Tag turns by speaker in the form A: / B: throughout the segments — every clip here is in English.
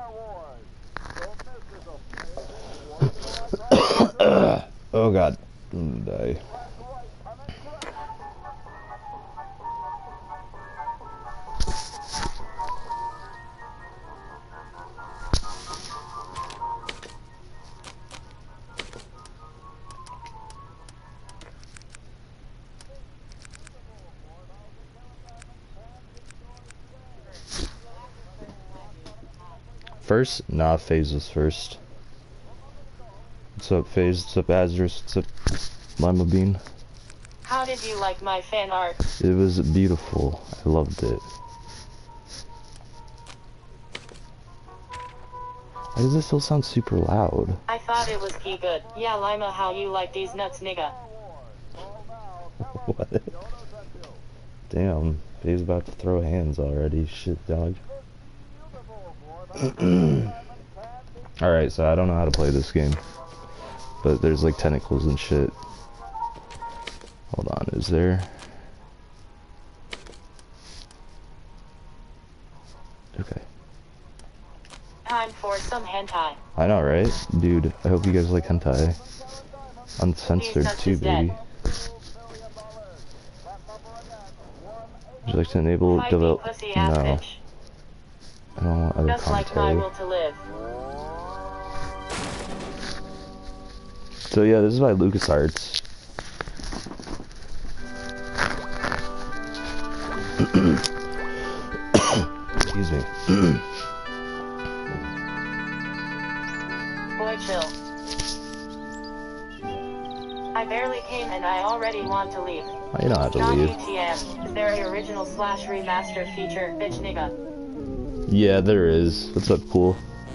A: Oh god, I'm gonna die. First? Nah, FaZe was first. What's up, FaZe? What's up, Azrus? What's up, Lima Bean?
B: How did you like my fan art?
A: It was beautiful. I loved it. Why does this still sound super loud?
B: I thought it was good. Yeah, Lima, how you like these nuts, nigga?
A: What? Damn, FaZe about to throw hands already. Shit, dog. Alright, so I don't know how to play this game. But there's like tentacles and shit. Hold on, is there? Okay.
B: Time for some hentai.
A: I know, right? Dude, I hope you guys like hentai. Uncensored too, baby. Would you like to enable develop? No. I don't want other
B: just
A: commentary.
B: Like my will to live.
A: So yeah, this is by LucasArts. Excuse me.
B: Boy, chill. I barely came and I already want to leave.
A: Oh, you don't have to leave.
B: UTM. Is there an original / remastered feature, bitch nigga?
A: Yeah, there is. What's up, cool?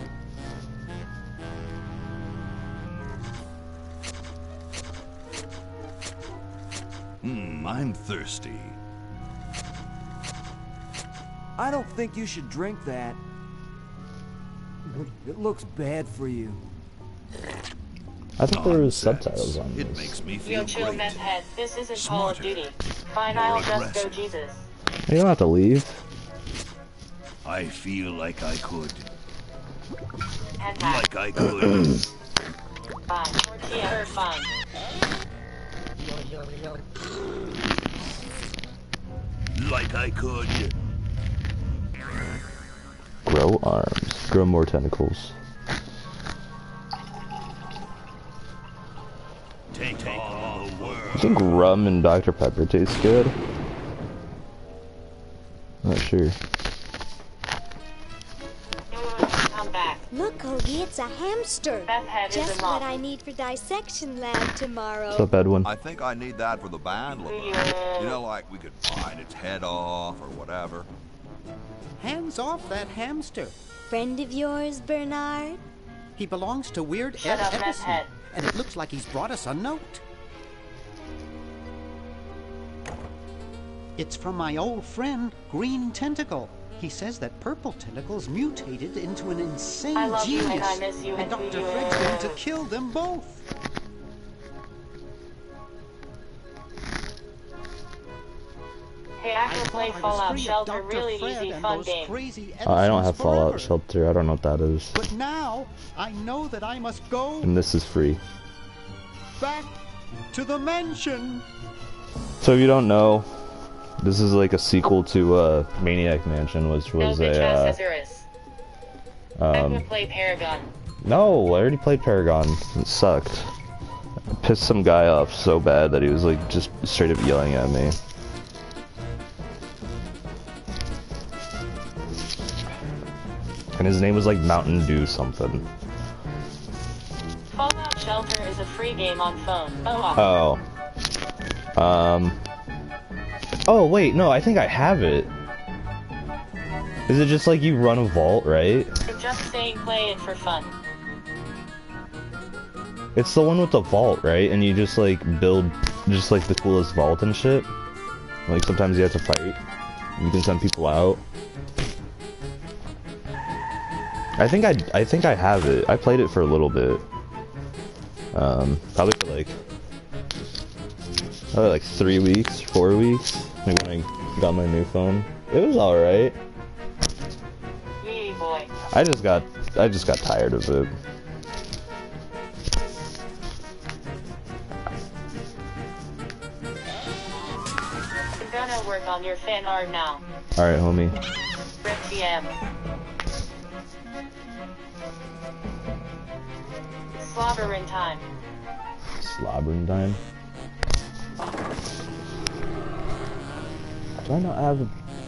C: I'm thirsty.
D: I don't think you should drink that. It looks bad for you.
A: I thought there was subtitles on this.
C: It makes me feel
B: Yo, chill,
C: great.
B: meth head. This isn't Call of Duty. Fine, I'll just go Jesus.
A: You don't have to leave.
C: I feel like I could.
B: Hentai.
C: Like I could.
B: Fine. Yeah, fine.
C: Like I could.
A: Grow arms. Grow more tentacles.
C: Take all the world.
A: I think rum and Dr. Pepper taste good. Not sure.
B: Come back.
E: Look, Ogie, it's a hamster.
B: Meth head is
E: Just
B: a mom.
E: what I need for dissection lab tomorrow.
A: What's up, Edwin?
F: I think I need that for the band,
B: Yeah.
F: You know, like we could find its head off or whatever.
G: Hands off that hamster.
E: Friend of yours, Bernard?
G: He belongs to Weird
B: Shut
G: Ed
B: up, meth
G: Epperson,
B: head.
G: and it looks like he's brought us a note. It's from my old friend, Green Tentacle. He says that Purple Tentacle's mutated into an insane
B: I love you
G: genius,
B: and I miss you
G: and
B: and
G: Dr.
B: you.
G: Fred's going to kill them both.
B: Hey, I can play Fallout Shelter, really easy, fun game.
A: I don't have Fallout
G: forever.
A: Shelter. I don't know what that is.
G: But now, I know that I must go
A: And this is free.
G: back to the mansion.
A: So if you don't know, this is like a sequel to Maniac Mansion, which was
B: no, bitch ass
A: a
B: Azurus. I can play Paragon.
A: no, I already played Paragon. It sucked. I pissed some guy off so bad that he was like just straight up yelling at me. And his name was like Mountain Dew something.
B: Fallout Shelter is a free game on phone. Oh.
A: Oh. Oh wait, no, I think I have it. Is it just like you run a vault, right?
B: I'm just saying play it for fun.
A: It's the one with the vault, right? And you just like build just like the coolest vault and shit. Like sometimes you have to fight. You can send people out. I think I have it. I played it for a little bit. Probably for like 3 weeks, 4 weeks, like when I got my new phone. It was alright.
B: Yeah, boy.
A: I just got I just got tired of it.
B: I'm gonna work on your fan art now.
A: Alright, homie.
B: Rip TM. Slobbering time.
A: Slobbering time. Do I not have...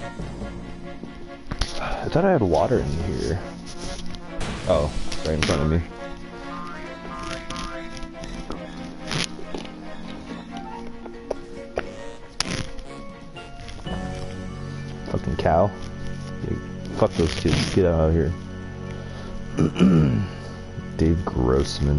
A: I thought I had water in here. Oh, right in front of me. Fucking cow. Dude, fuck those kids. Get out of here. Dave Grossman.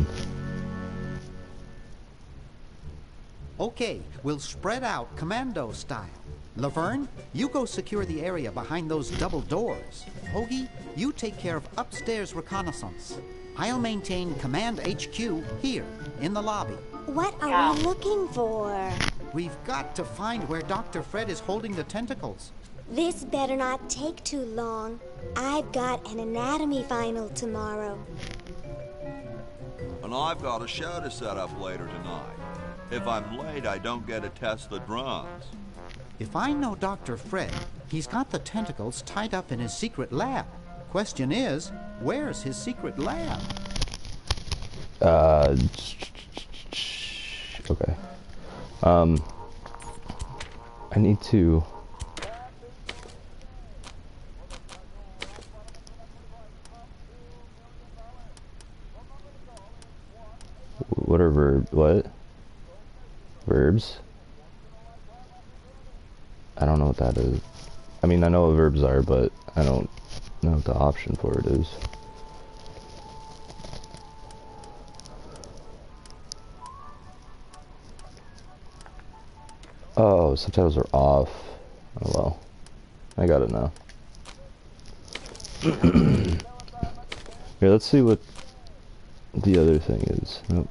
G: Okay, we'll spread out commando style. Laverne, you go secure the area behind those double doors. Hoagie, you take care of upstairs reconnaissance. I'll maintain Command HQ here, in the lobby.
E: What are we looking for?
G: We've got to find where Dr. Fred is holding the tentacles.
E: This better not take too long. I've got an anatomy final tomorrow.
F: And I've got a show to set up later tonight. If I'm late, I don't get to test the drums.
G: If I know Dr. Fred, he's got the tentacles tied up in his secret lab. Question is, where's his secret lab?
A: Okay. I need to... What are what? Verbs? I don't know what that is. I mean, I know what verbs are, but I don't know what the option for it is. Oh, subtitles are off. Oh well. I got it now. Here, let's see what the other thing is. Nope.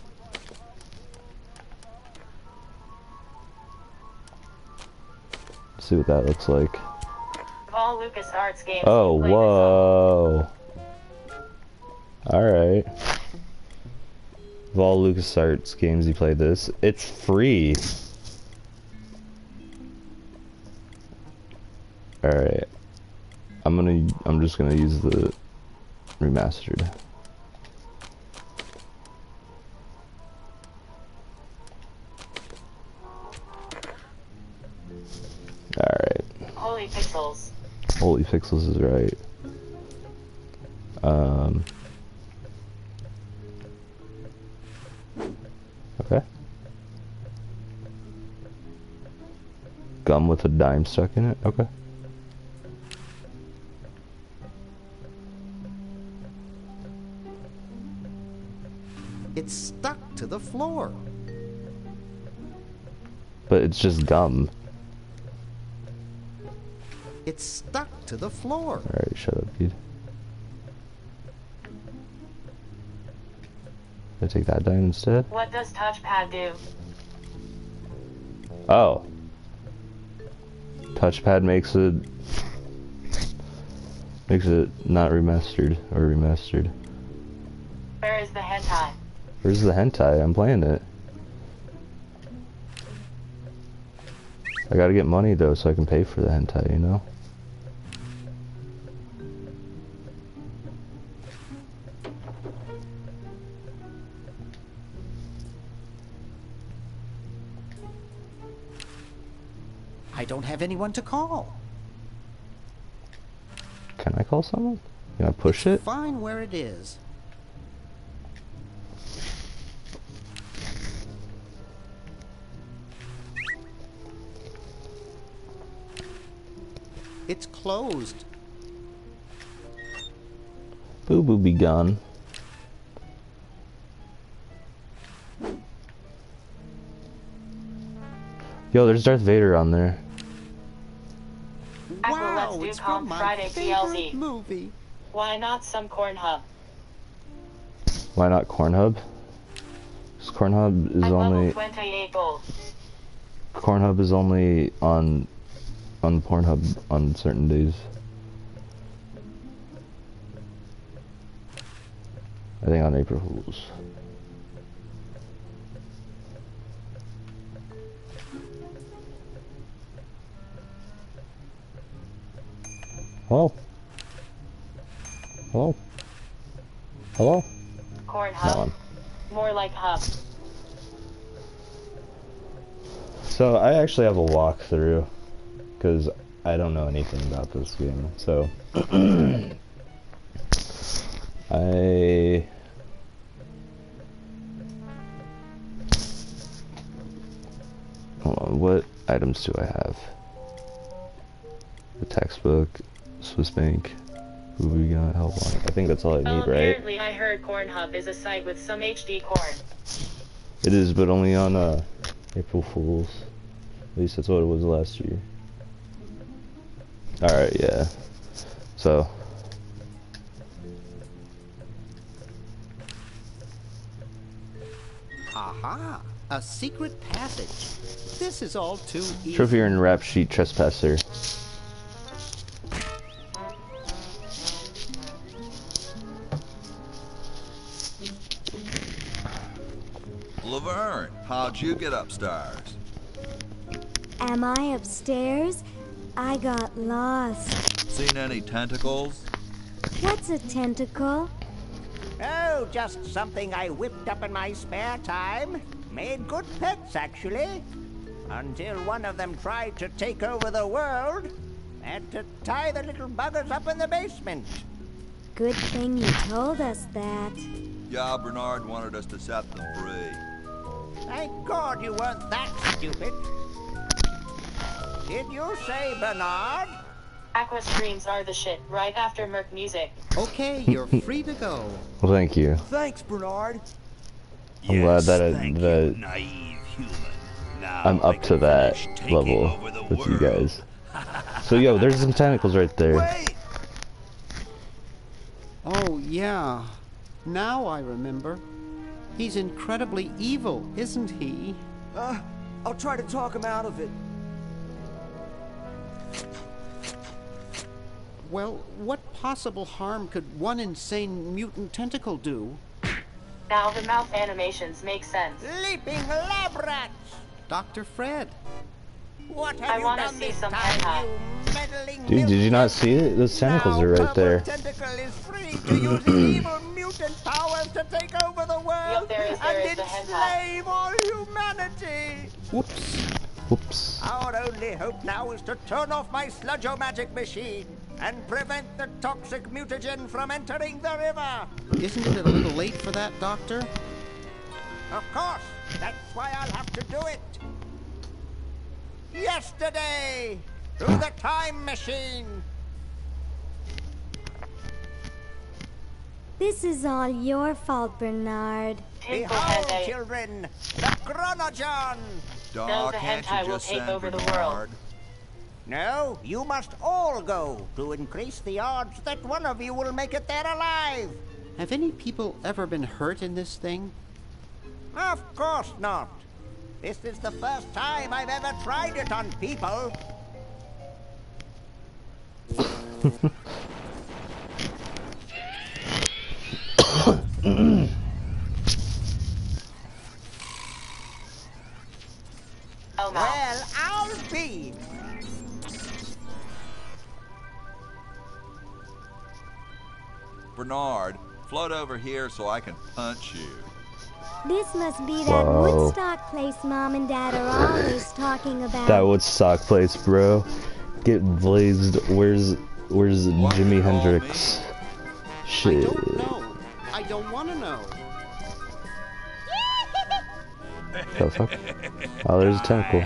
A: See what that looks like.
B: All LucasArts games.
A: Oh, whoa. Alright. Of all LucasArts games you play this, it's free. Alright. I'm just gonna use the remastered. Alright.
B: Holy pixels.
A: Holy pixels is right. Okay. Gum with a dime stuck in it? Okay.
G: It's stuck to the floor.
A: But it's just gum.
G: It's stuck to the floor.
A: Alright, shut up, dude. Did I take that dime instead?
B: What does touchpad do?
A: Oh. Touchpad makes it not remastered or remastered.
B: Where is the hentai?
A: Where's the hentai? I'm playing it. I gotta get money though so I can pay for the hentai, you know?
G: I don't have anyone to call.
A: Can I call someone? Can I push it?
G: Fine where it is. It's closed.
A: Boo boo be gone. Yo, there's Darth Vader on there.
G: Wow,
B: Let's
G: it's
B: do
G: from
B: Calm
G: my
B: Friday
G: favorite
B: PLZ.
G: movie.
B: Why not some corn hub?
A: Why not Cornhub? 'Cause Cornhub is
B: I'm
A: only...
B: level 28 gold.
A: Cornhub is only on Pornhub on certain days. I think on April Fools. Hello? Hello? Hello?
B: Corn
A: No
B: hub.
A: one.
B: More like hub.
A: So I actually have a walkthrough because I don't know anything about this game. So hold on, what items do I have? The textbook, Swiss Bank. Who we got? Help on. I think that's all I need, right?
B: Apparently I heard Corn Hub is a site with some HD corn.
A: It is, but only on April Fools. At least that's what it was last year. Alright, yeah. So.
G: Aha! A secret passage. This is all too easy.
A: Trophy and rap sheet trespasser.
F: Laverne, how'd you get upstairs?
E: Am I upstairs? I got lost.
F: Seen any tentacles?
E: What's a tentacle?
H: Oh, just something I whipped up in my spare time. Made good pets, actually. Until one of them tried to take over the world. Had to tie the little buggers up in the basement.
E: Good thing you told us that.
F: Yeah, Bernard wanted us to set them free.
H: Thank God you weren't that stupid. Did you say Bernard?
B: Aqua streams are the shit, right after Merc music.
G: Okay, you're free to go.
A: Well, thank you.
D: Thanks, Bernard.
A: I'm glad that
C: thank
A: that
C: you, naive human. Now
A: I'm
C: I
A: up to
C: can
A: that
C: finish taking
A: level
C: over the
A: with you
C: world.
A: guys. So yo, there's some tentacles right there.
D: Wait!
G: Oh, yeah. Now I remember. He's incredibly evil, isn't he?
D: I'll try to talk him out of it.
G: Well, what possible harm could one insane mutant tentacle do?
B: Now the mouth animations make sense.
H: Leaping lab rats!
G: Dr. Fred.
H: What have
B: I
H: you
B: wanna
H: done
B: see
H: this
B: some
H: time,
B: hentai.
H: you meddling
A: Dude, did you not see it? Those tentacles are right there.
H: Tentacle is free to use his evil mutant powers to take over the world
B: Yep, there is
H: and
B: the hentai.
H: enslave all humanity.
A: Whoops. Whoops.
H: Our only hope now is to turn off my sludge-o-magic machine and prevent the toxic mutagen from entering the river.
G: Isn't it a little late for that, Doctor?
H: Of course, that's why I'll have to do it. Yesterday, through the time machine.
E: This is all your fault, Bernard.
B: Tingle
H: Behold,
B: hentai.
H: children, the Chronogon.
B: No,
F: Daw,
B: the
F: can't
B: hentai
F: you
B: will
F: just
B: take
F: send
B: over the
F: Bernard?
B: world.
H: No, you must all go to increase the odds that one of you will make it there alive.
G: Have any people ever been hurt in this thing?
H: Of course not. This is the first time I've ever tried it on people.
B: Oh no.
H: Well, I'll be.
F: Bernard, float over here so I can punch you.
E: This must be that
A: Whoa.
E: Woodstock place Mom and Dad are always talking about.
A: That Woodstock place, bro. Get blazed. Where's Jimi Hendrix?
G: I
A: Shit.
G: don't know. I don't want to know.
A: The fuck? Oh, there's a tentacle.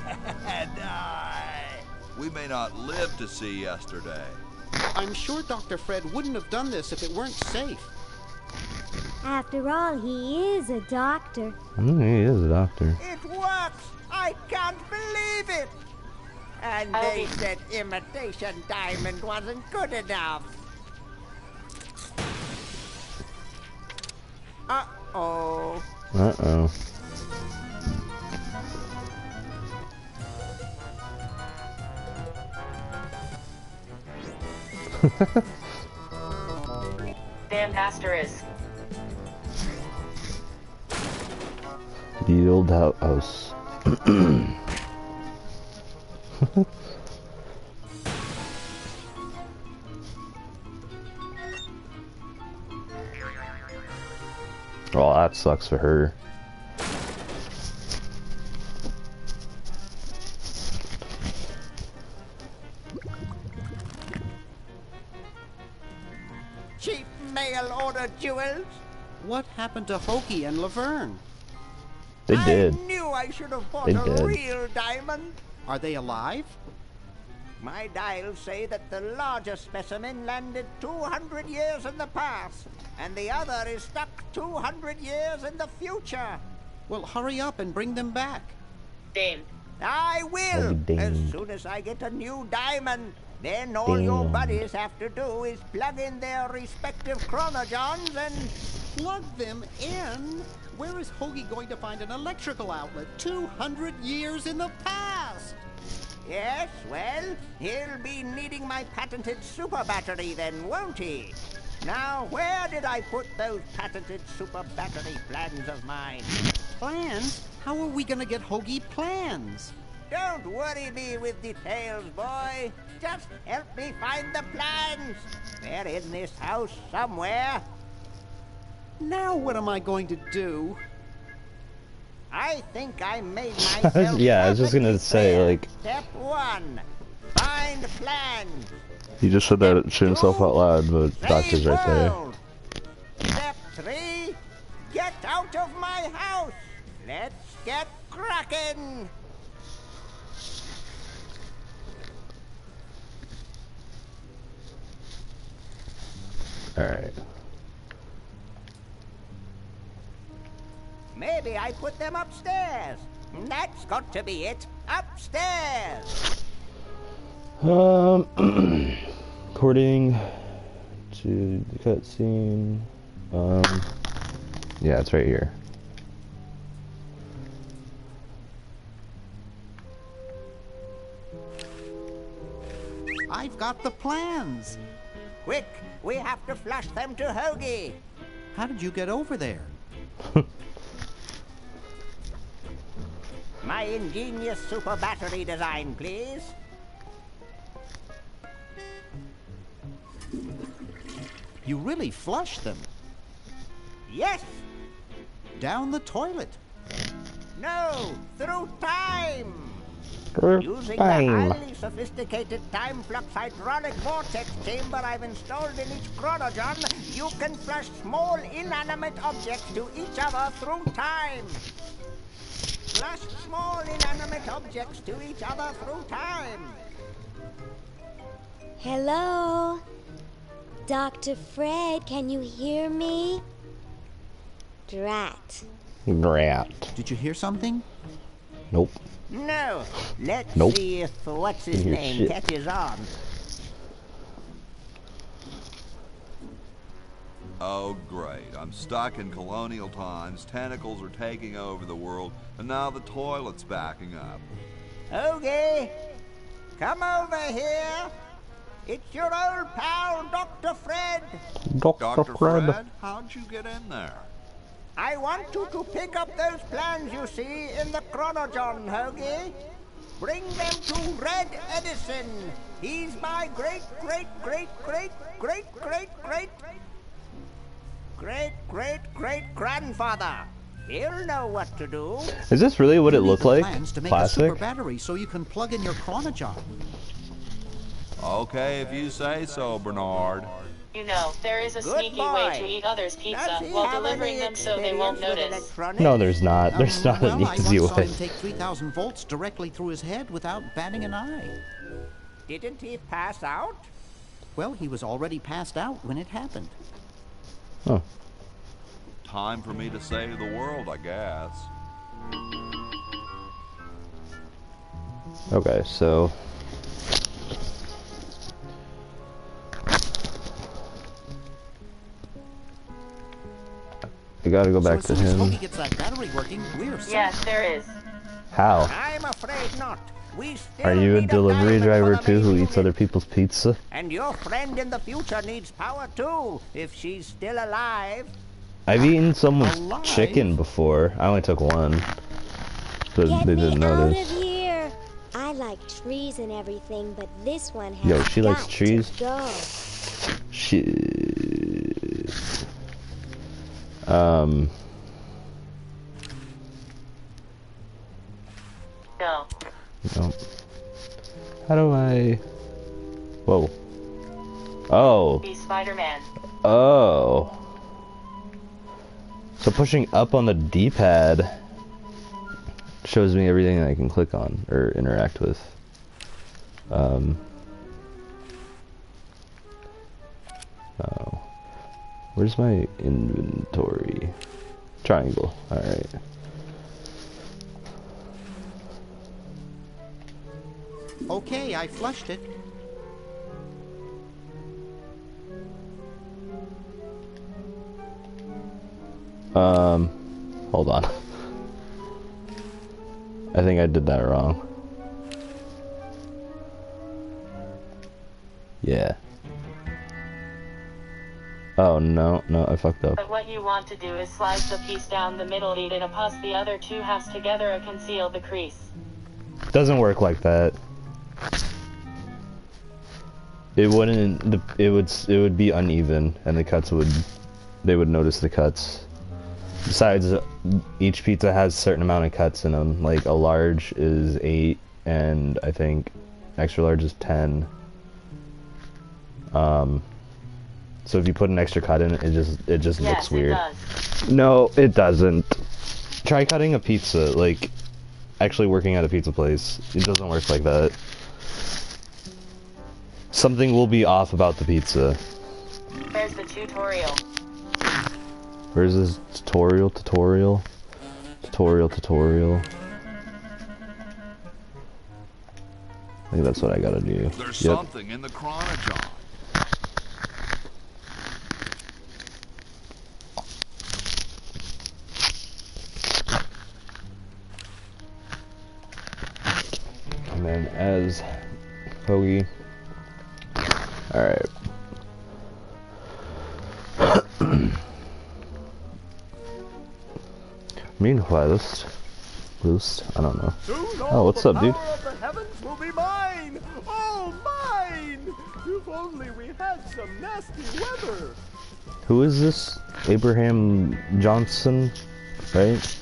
F: We may not live to see yesterday.
G: I'm sure Dr. Fred wouldn't have done this if it weren't safe.
E: After all, he is a doctor.
A: He is a doctor.
H: It works! I can't believe it! And they said imitation diamond wasn't good enough. Uh-oh.
A: Uh-oh.
B: Damn asterisk.
A: The old house. Oh, that sucks for her.
H: Cheap mail order jewels.
G: What happened to Hoagie and Laverne?
A: They did.
H: I knew I should have bought
A: They
H: a
A: did.
H: real diamond.
G: Are they alive?
H: My dials say that the larger specimen landed 200 years in the past, and the other is stuck 200 years in the future.
G: Well, hurry up and bring them back.
B: Dame.
H: I will,
A: Damned.
H: as soon as I get a new diamond. Then all your
A: Damned.
H: buddies have to do is plug in their respective chronogens and...
G: Plug them in? Where is Hoagie going to find an electrical outlet 200 years in the past?
H: Yes, well, he'll be needing my patented super battery then, won't he? Now, where did I put those patented super battery plans of mine?
G: Plans? How are we gonna get Hoagie plans?
H: Don't worry me with details, boy. Just help me find the plans. They're in this house somewhere.
G: Now what am I going to do?
H: I think I made myself
A: Yeah, I was just gonna
H: perfectly
A: say,
H: clear.
A: like-
H: Step 1, find plans.
A: He just said that to himself out loud, but
H: Save
A: Doctor's right there.
H: world. Step 3, get out of my house. Let's get cracking.
A: Alright.
H: Maybe I put them upstairs. That's got to be it. Upstairs.
A: According to the cutscene, yeah, it's right here.
G: I've got the plans.
H: Quick, we have to flush them to Hoagie.
G: How did you get over there?
H: My ingenious super battery design, please.
G: You really flushed them.
H: Yes.
G: Down the toilet.
H: No, through time. Using the
A: Time.
H: highly sophisticated time flux hydraulic vortex chamber I've installed in each chronogen, you can flush small inanimate objects to each other through time. Flush small inanimate objects to each other through time.
E: Hello? Dr. Fred, can you hear me? Drat.
A: Grat.
G: Did you hear something?
A: Nope.
H: No, let's
A: Nope.
H: see if what's his
A: Didn't hear
H: name
A: shit.
H: catches on.
F: Oh, great. I'm stuck in colonial times, tentacles are taking over the world, and now the toilet's backing up.
H: Okay, come over here. It's your old pal, Dr. Fred.
F: Dr. Fred, how'd you get in there?
H: I want you to pick up those plans you see in the chronogen, Hoagie. Bring them to Red Edison. He's my great-great-great-great-great-great-great-great-grandfather. He'll know what to do.
A: Is this really what
G: You
A: it
G: need
A: looked
G: the
A: like?
G: plans to make a
A: Plastic?
G: super battery so you can plug in your chronogen.
F: Okay, if you say so, Bernard.
B: You know, there is a
H: Good
B: sneaky
H: boy.
B: way to eat others' pizza
H: Does he
B: while
H: have
B: delivering
H: any
B: them so they won't
H: experience with
B: notice.
H: electronics?
A: No, there's not. There's not
G: well,
A: an easy
G: I once saw
A: way.
G: him take 3,000 volts directly through his head without batting an eye.
H: Didn't he pass out?
G: Well, he was already passed out when it happened.
A: Oh.
F: Time for me to save the world, I guess.
A: Okay, so I gotta go back
G: so
A: to
G: as soon as
A: him.
G: Hoagie gets that battery working, we're set.
B: Yes, there is.
A: How?
H: I'm afraid not. We still
A: Are you a
H: need
A: delivery
H: diamond
A: driver
H: for the
A: too who
H: main
A: eats
H: unit.
A: other people's pizza?
H: And your friend in the future needs power too, if she's still alive.
A: I've eaten someone's
G: Alive?
A: chicken before. I only took one. So
E: Get
A: they
E: me
A: didn't
E: out
A: notice.
E: of here. I like trees and everything, but this one has
A: Yo, she likes
E: got
A: trees?
E: to go.
A: Shit.
B: No.
A: No. How do I... Whoa. Oh.
B: Be Spider-Man.
A: Oh. So pushing up on the D-pad shows me everything I can click on or interact with. Oh. Where's my inventory? Triangle. Alright.
G: Okay, I flushed it.
A: Hold on. I think I did that wrong. Yeah. Oh, no, I fucked up.
B: But what you want to do is slice the piece down the middle, eat in a pus the other two halves together and conceal the crease.
A: Doesn't work like that. It wouldn't, it would be uneven, and the cuts they would notice the cuts. Besides, each pizza has a certain amount of cuts in them. Like, a large is 8, and I think extra large is 10. So if you put an extra cut in, it just looks weird.
B: Yes, it does.
A: No, it doesn't. Try cutting a pizza, like, actually working at a pizza place. It doesn't work like that. Something will be off about the pizza.
B: There's the tutorial.
A: Where's this tutorial? I think that's what I gotta do.
F: There's something in the chronojohn.
A: And then as Hoagie. Alright. Meanwhile, I don't know. Oh, what's up, dude?
D: The power of the heavens will be mine! All mine! If only we had some nasty weather!
A: Who is this? Abraham Johnson, right?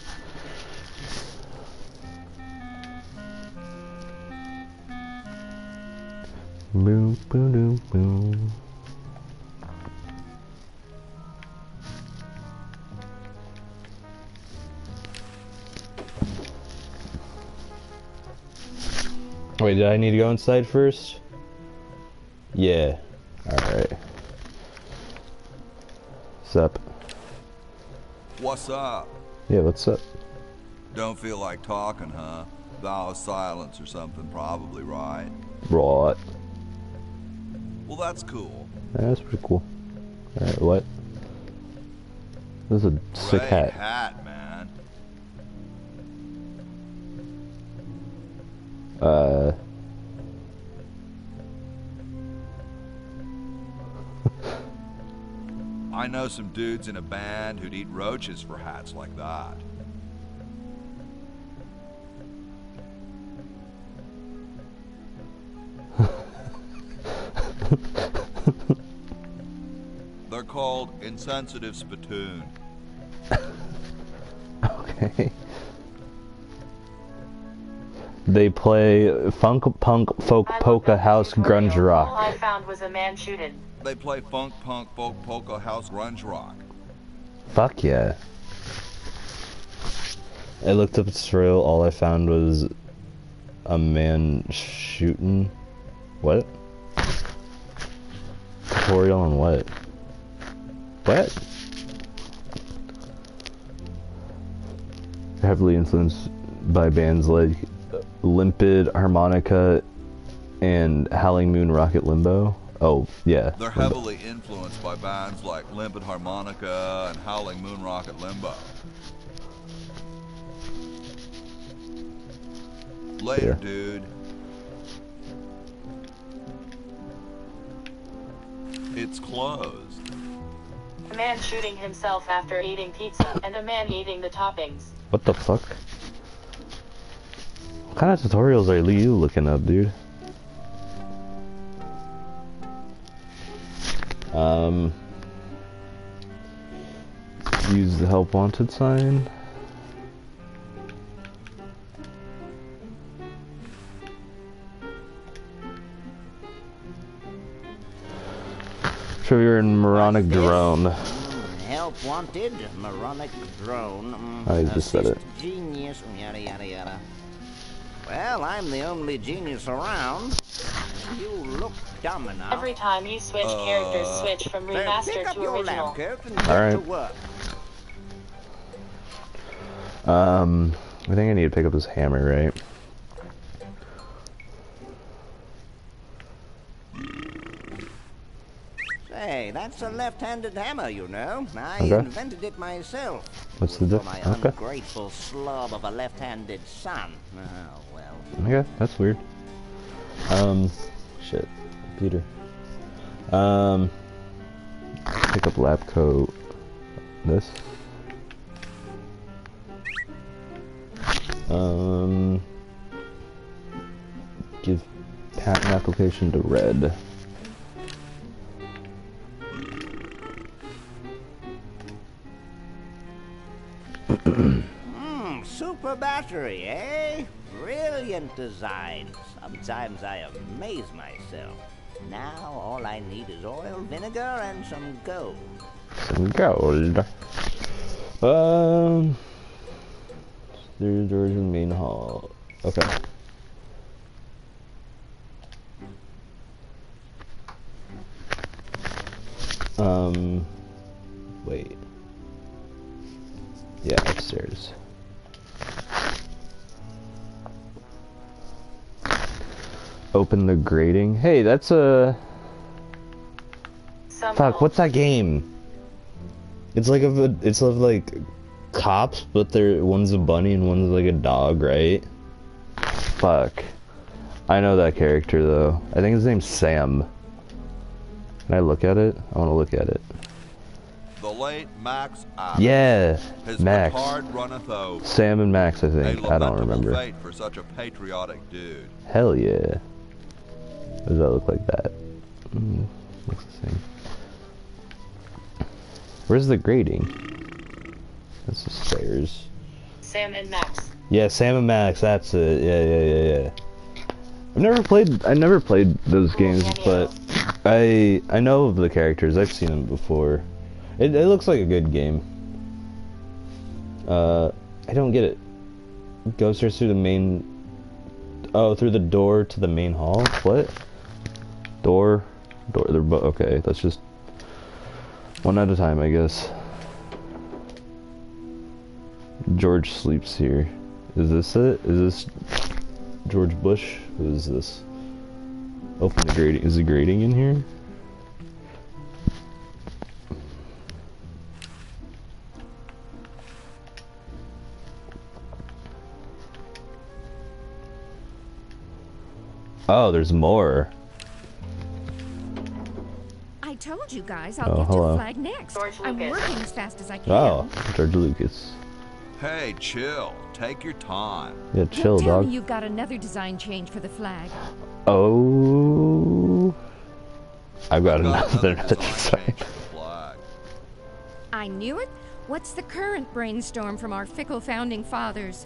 A: Boom, boom, boom, boom. Wait, did I need to go inside first? Yeah. Alright. What's up?
F: What's up?
A: Yeah, what's up?
F: Don't feel like talking, huh? Vow of silence or something, probably, right?
A: Right.
F: Well, that's cool.
A: Yeah, that's pretty cool. Alright, what? This is a sick
F: Great
A: hat.
F: hat, man. I know some dudes in a band who'd eat roaches for hats like that. They're called insensitive spittoon.
A: Okay. They play funk, punk, folk, polka, house, grunge,
B: All
A: rock.
B: I found was a man shooting.
F: They play funk, punk, folk, polka, house, grunge, rock.
A: Fuck yeah. I looked up its trail, all I found was a man shooting. What? Tutorial on what? What? Heavily influenced by bands like Limpid, Harmonica, and Howling Moon, Rocket Limbo. Oh, yeah.
F: They're heavily influenced by bands like Limpid Harmonica and Howling Moon Rocket Limbo. Later,
A: Yeah.
F: dude. It's closed.
B: A man shooting himself after eating pizza, and a man eating the toppings.
A: What the fuck? What kind of tutorials are you looking up, dude? Use the help wanted sign. Sure, you're in moronic drone.
H: Help wanted, moronic drone.
A: I just said it.
H: Genius, yada yada yada. Well, I'm the only genius around. You look dumb enough.
B: Every time you switch characters, switch from
H: Pick
B: remaster
H: up
B: to
H: your
B: original.
H: lab coat and get
A: Alright.
H: to work.
A: I think I need to pick up this hammer, right?
H: Hey, that's a left-handed hammer, you know. I
A: Okay.
H: invented it myself.
A: What's the
H: For my
A: diff? Okay.
H: ungrateful slob of a left-handed son. Oh, well.
A: Okay, that's weird. Shit. Peter. Pick up lab coat. This. Give patent application to Red.
H: Super battery, eh? Brilliant design. Sometimes I amaze myself. Now all I need is oil, vinegar, and some gold.
A: Some gold. There's doors in the main hall. Okay. Wait. Yeah, upstairs. Open the grating. Hey, that's a... Fuck, what's that game? It's like it's of like cops, but one's a bunny and one's like a dog, right? Fuck. I know that character though. I think his name's Sam. Can I look at it? I want to look at it.
F: The late Max Adams.
A: Yeah,
F: His
A: Max.
F: petard runneth over.
A: Sam and Max, I
F: A
A: think. I don't
F: lamentable
A: remember.
F: fate for such a patriotic dude.
A: Hell yeah. Does that look like that? Looks the same. Where's the grating? That's the stairs.
B: Sam and Max.
A: Yeah, Sam and Max, that's it. Yeah. I never played those games, but I know of the characters. I've seen them before. It looks like a good game. I don't get it. Go upstairs through the main... Oh, through the door to the main hall? What? Door? They're both... Okay, that's just... one at a time, I guess. George sleeps here. Is this it? Is this George Bush? Who is this? Open the grating. Is the grating in here? Oh, there's more.
I: I told you guys I'll
A: Oh,
I: get to
A: hello.
I: the flag next.
B: George
I: I'm
B: Lucas.
I: working as fast as I can.
A: Oh, George Lucas.
F: Hey, chill. Take your time.
A: Yeah, chill,
I: Don't tell
A: dog.
I: me you've got another design change for the flag.
A: Oh, I've got another
F: design
A: design.
F: change for the flag.
I: I knew it. What's the current brainstorm from our fickle founding fathers?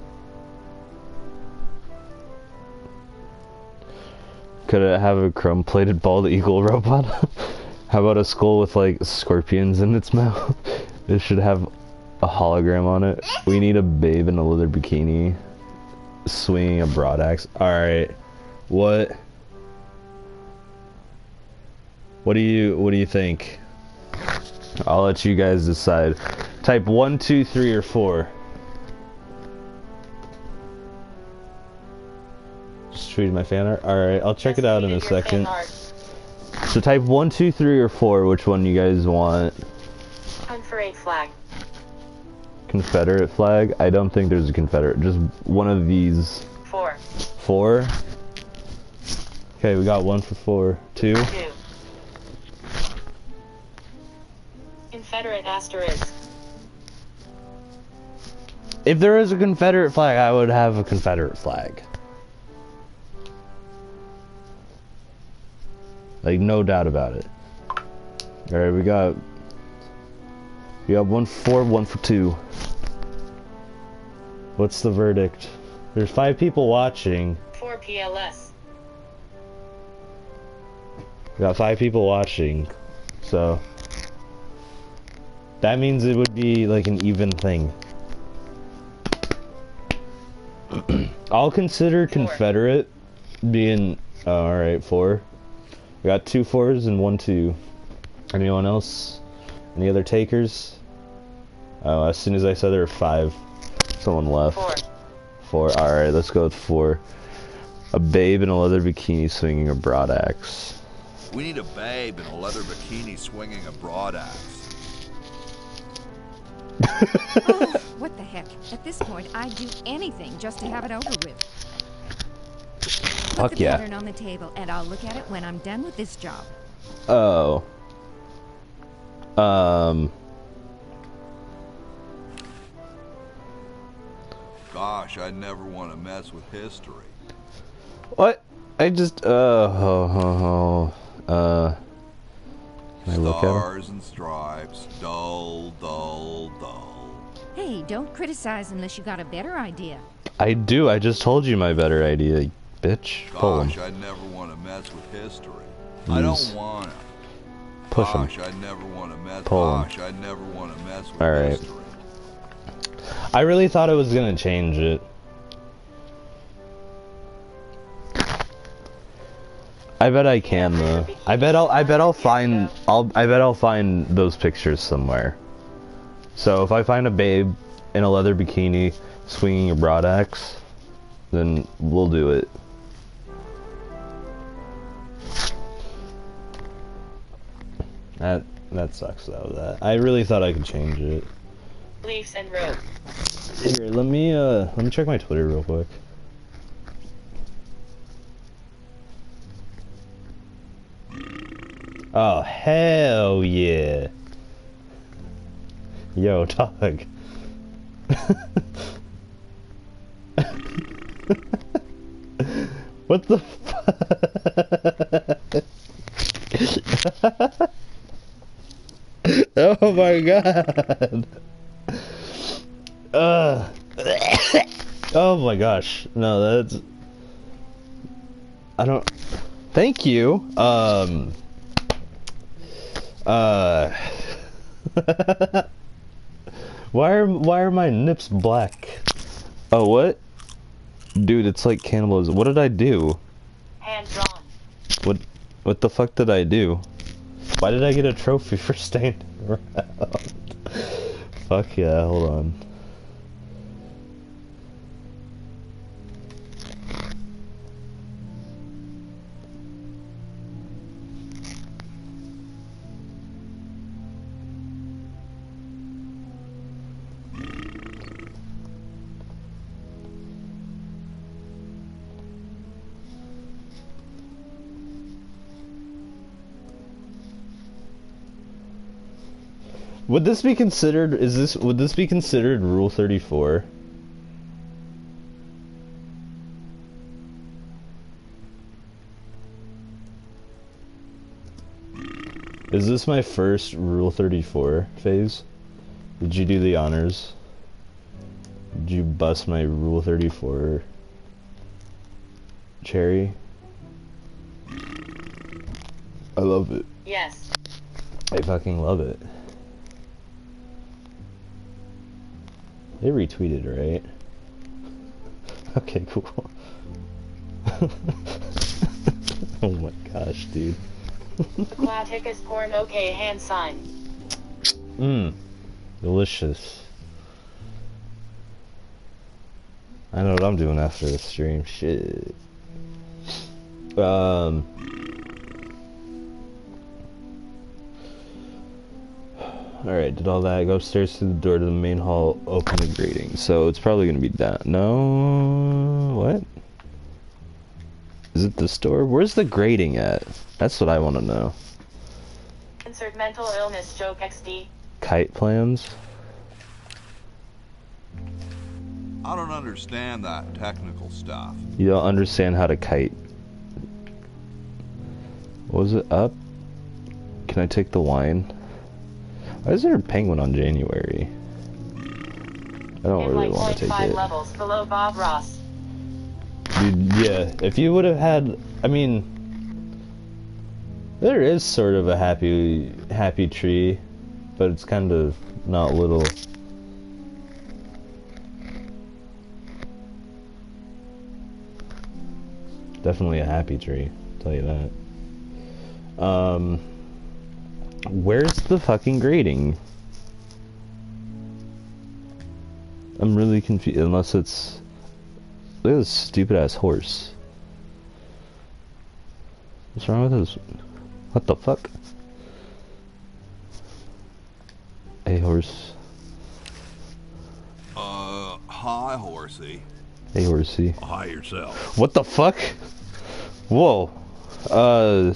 A: Could it have a chrome-plated bald eagle robot? How about a skull with like scorpions in its mouth? It should have a hologram on it. We need a babe in a leather bikini swinging a broadaxe. Alright. What do you think? I'll let you guys decide. Type 1, 2, 3, or 4. Just tweeted my fan art. Alright, I'll check it out in a second. So type 1, 2, 3, or 4. Which one you guys want?
B: Confederate flag.
A: Confederate flag? I don't think there's a Confederate. Just one of these.
B: 4.
A: 4? Okay, we got one for 4. 2?
B: 2. Confederate asterisk.
A: If there is a Confederate flag, I would have a Confederate flag. Like, no doubt about it. Alright, we got 1 for 4, 1 for 2. What's the verdict? There's 5 people watching.
B: 4 PLS.
A: We got 5 people watching. So that means it would be like an even thing. I'll consider
B: 4.
A: Confederate being alright, 4. We got 2 4s and 1 2. Anyone else? Any other takers? Oh, as soon as I said there were 5, someone left. 4. Alright, let's go with 4. A babe in a leather bikini swinging a broad axe.
F: We need a babe in a leather bikini swinging a broad axe.
I: Oh, what the heck? At this point, I'd do anything just to have it over with. Put the pattern on the table, and I'll look at it when I'm done with this job.
A: Oh.
F: Gosh, I'd never want to mess with history.
A: What? I just, can I look at it?
F: Stars and stripes, dull, dull, dull.
I: Hey, don't criticize unless you got a better idea.
A: I do, I just told you my better idea, bitch. Pull him.
F: Gosh, I'd never want to mess with history. I don't want to.
A: Push him.
F: Gosh, I'd never want to mess.
A: Pull him.
F: Gosh, I'd never want to mess with
A: Alright.
F: history.
A: I really thought it was gonna change it. I bet I can though. I bet I'll find those pictures somewhere. So if I find a babe in a leather bikini swinging a broad axe, then we'll do it. That sucks though. That I really thought I could change it.
B: Leaves and rope.
A: Here, let me check my Twitter real quick. Oh hell yeah! Yo, dog. What the fuck? Oh my god. Oh my gosh. No, that's... I don't... Thank you. Why are my nips black? Oh, what? Dude, it's like cannibalism. What did I do?
B: Hand drawn.
A: What the fuck did I do? Why did I get a trophy for staying around? Fuck yeah, hold on. Would this be considered, would this be considered Rule 34? Is this my first Rule 34 phase? Did you do the honors? Did you bust my Rule 34 cherry? I love it.
B: Yes.
A: I fucking love it. They retweeted, right? Okay, cool. Oh my gosh, dude.
B: Aquatickus porn okay hand sign.
A: Mmm. Delicious. I know what I'm doing after the stream. Shit. Alright, did all that. Go upstairs to the door to the main hall, open the grating. So it's probably gonna be down. No. What? Is it this door? Where's the grating at? That's what I want to know.
B: Insert mental illness joke XD.
A: Kite plans?
F: I don't understand that technical stuff.
A: You don't understand how to kite. Was it up? Can I take the wine? Why is there a penguin on January? I don't really want to take
B: 0.5
A: it.
B: levels below Bob Ross.
A: Dude, yeah, if you would have had, I mean, there is sort of a happy tree, but it's kind of not little. Definitely a happy tree, I'll tell you that. Where's the fucking grading? I'm really confused, unless it's... Look at this stupid ass horse. What's wrong with this? What the fuck? Hey horse.
F: Hi, horsey.
A: Hey horsey.
C: Hi yourself.
A: What the fuck? Whoa. I'm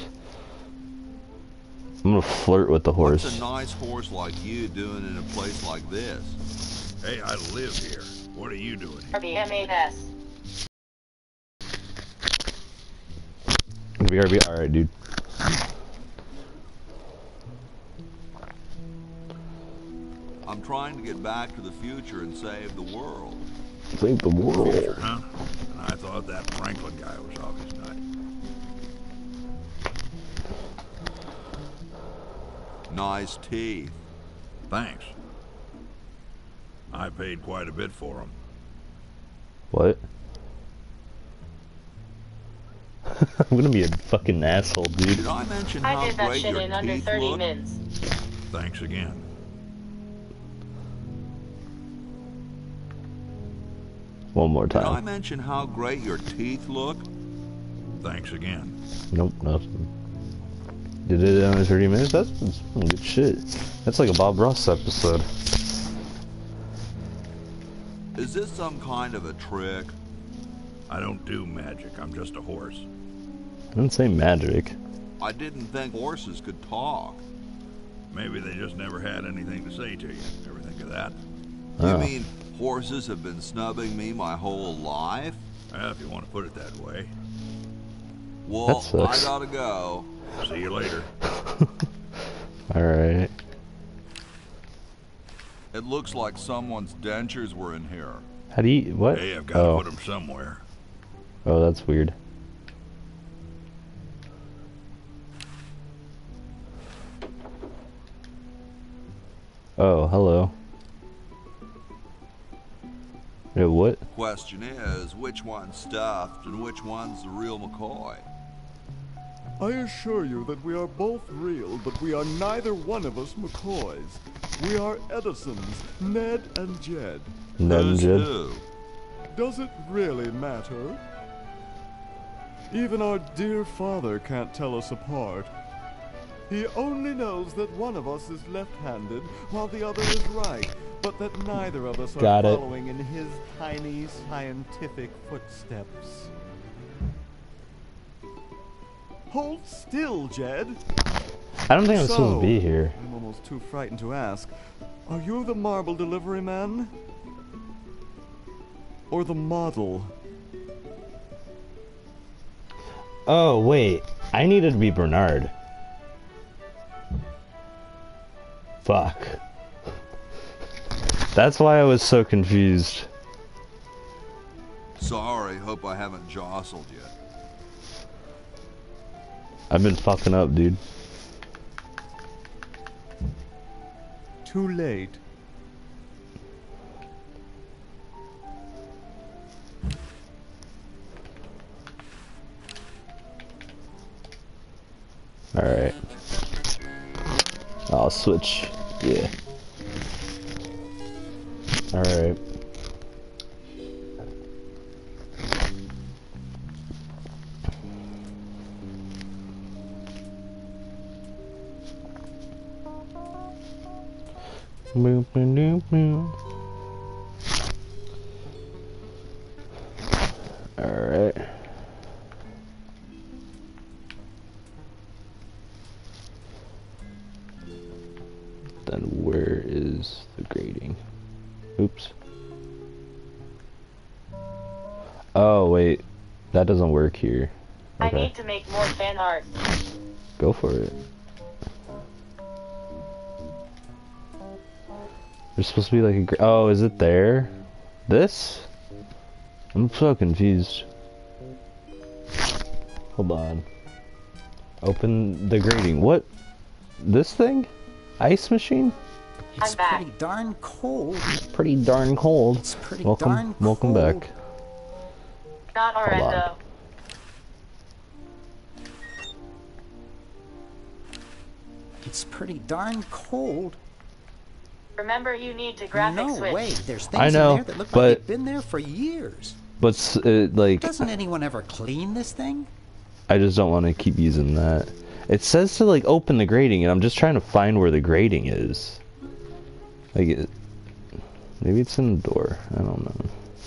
A: gonna flirt with the horse.
F: What's a nice horse like you doing in a place like this?
C: Hey, I live here. What are you doing here?
B: RBM8S.
A: BRB, alright, dude.
F: I'm trying to get back to the future and save the world.
A: Save the world.
C: Future, huh? I thought that Franklin guy was off his nut.
F: Nice teeth.
C: Thanks. I paid quite a bit for them.
A: What? I'm gonna be a fucking asshole, dude.
F: Did I mention
B: I
F: how
B: did that
F: great
B: shit
F: your
B: in under
F: teeth
B: 30
F: look?
B: mins.
C: Thanks again.
A: One more
F: Did I
A: time.
F: mention how great your teeth look?
C: Thanks again.
A: Nope, nothing. Did it in under 30 minutes? That's some good shit. That's like a Bob Ross episode.
F: Is this some kind of a trick?
C: I don't do magic. I'm just a horse.
A: I didn't say magic.
F: I didn't think horses could talk.
C: Maybe they just never had anything to say to you. Ever think of that?
A: Oh.
F: You mean horses have been snubbing me my whole life?
C: Well, if you want to put it that way.
F: Well,
A: That sucks.
F: I gotta go.
C: See you later.
A: Alright.
F: It looks like someone's dentures were in here.
A: How do you, what?
C: Hey, I've got to put them somewhere.
A: Oh, that's weird. Oh, hello. Yeah, what?
F: Question is, which one's stuffed and which one's the real McCoy?
D: I assure you that we are both real, but we are neither one of us McCoys. We are Edisons, Ned and Jed.
A: Ned and
F: Who's
A: Jed?
F: who?
D: Does it really matter? Even our dear father can't tell us apart. He only knows that one of us is left-handed while the other is right, but that neither of us are
A: Got it.
D: following in his tiny scientific footsteps. Hold still, Jed.
A: I don't think I'm supposed to be
D: So,
A: here.
D: I'm almost too frightened to ask. Are you the marble delivery man? Or the model?
A: Oh, wait. I needed to be Bernard. Fuck. That's why I was so confused.
F: Sorry, hope I haven't jostled you.
A: I've been fucking up, dude.
D: Too late.
A: Alright. I'll switch. Yeah. Alright. Boop, boop, boop, boop. Alright. Then where is the grating? Oops. Oh, wait. That doesn't work here. Okay.
B: I need to make more fan art.
A: Go for it. There's supposed to be like a... Oh, is it there? This? I'm so confused. Hold on. Open the grating. What? This thing? Ice machine?
G: It's pretty darn cold.
A: Pretty darn cold.
G: It's pretty
A: welcome,
G: darn
A: welcome
G: cold.
A: back.
B: Not Orendo.
G: It's pretty darn cold.
B: Remember, you need to graphic switch.
G: No way. There's things
A: I know,
G: in there that look
A: but-
G: like they've been there for years.
A: But, like...
G: Doesn't anyone ever clean this thing?
A: I just don't want to keep using that. It says to, like, open the grating, and I'm just trying to find where the grating is. Like, maybe it's in the door. I don't know.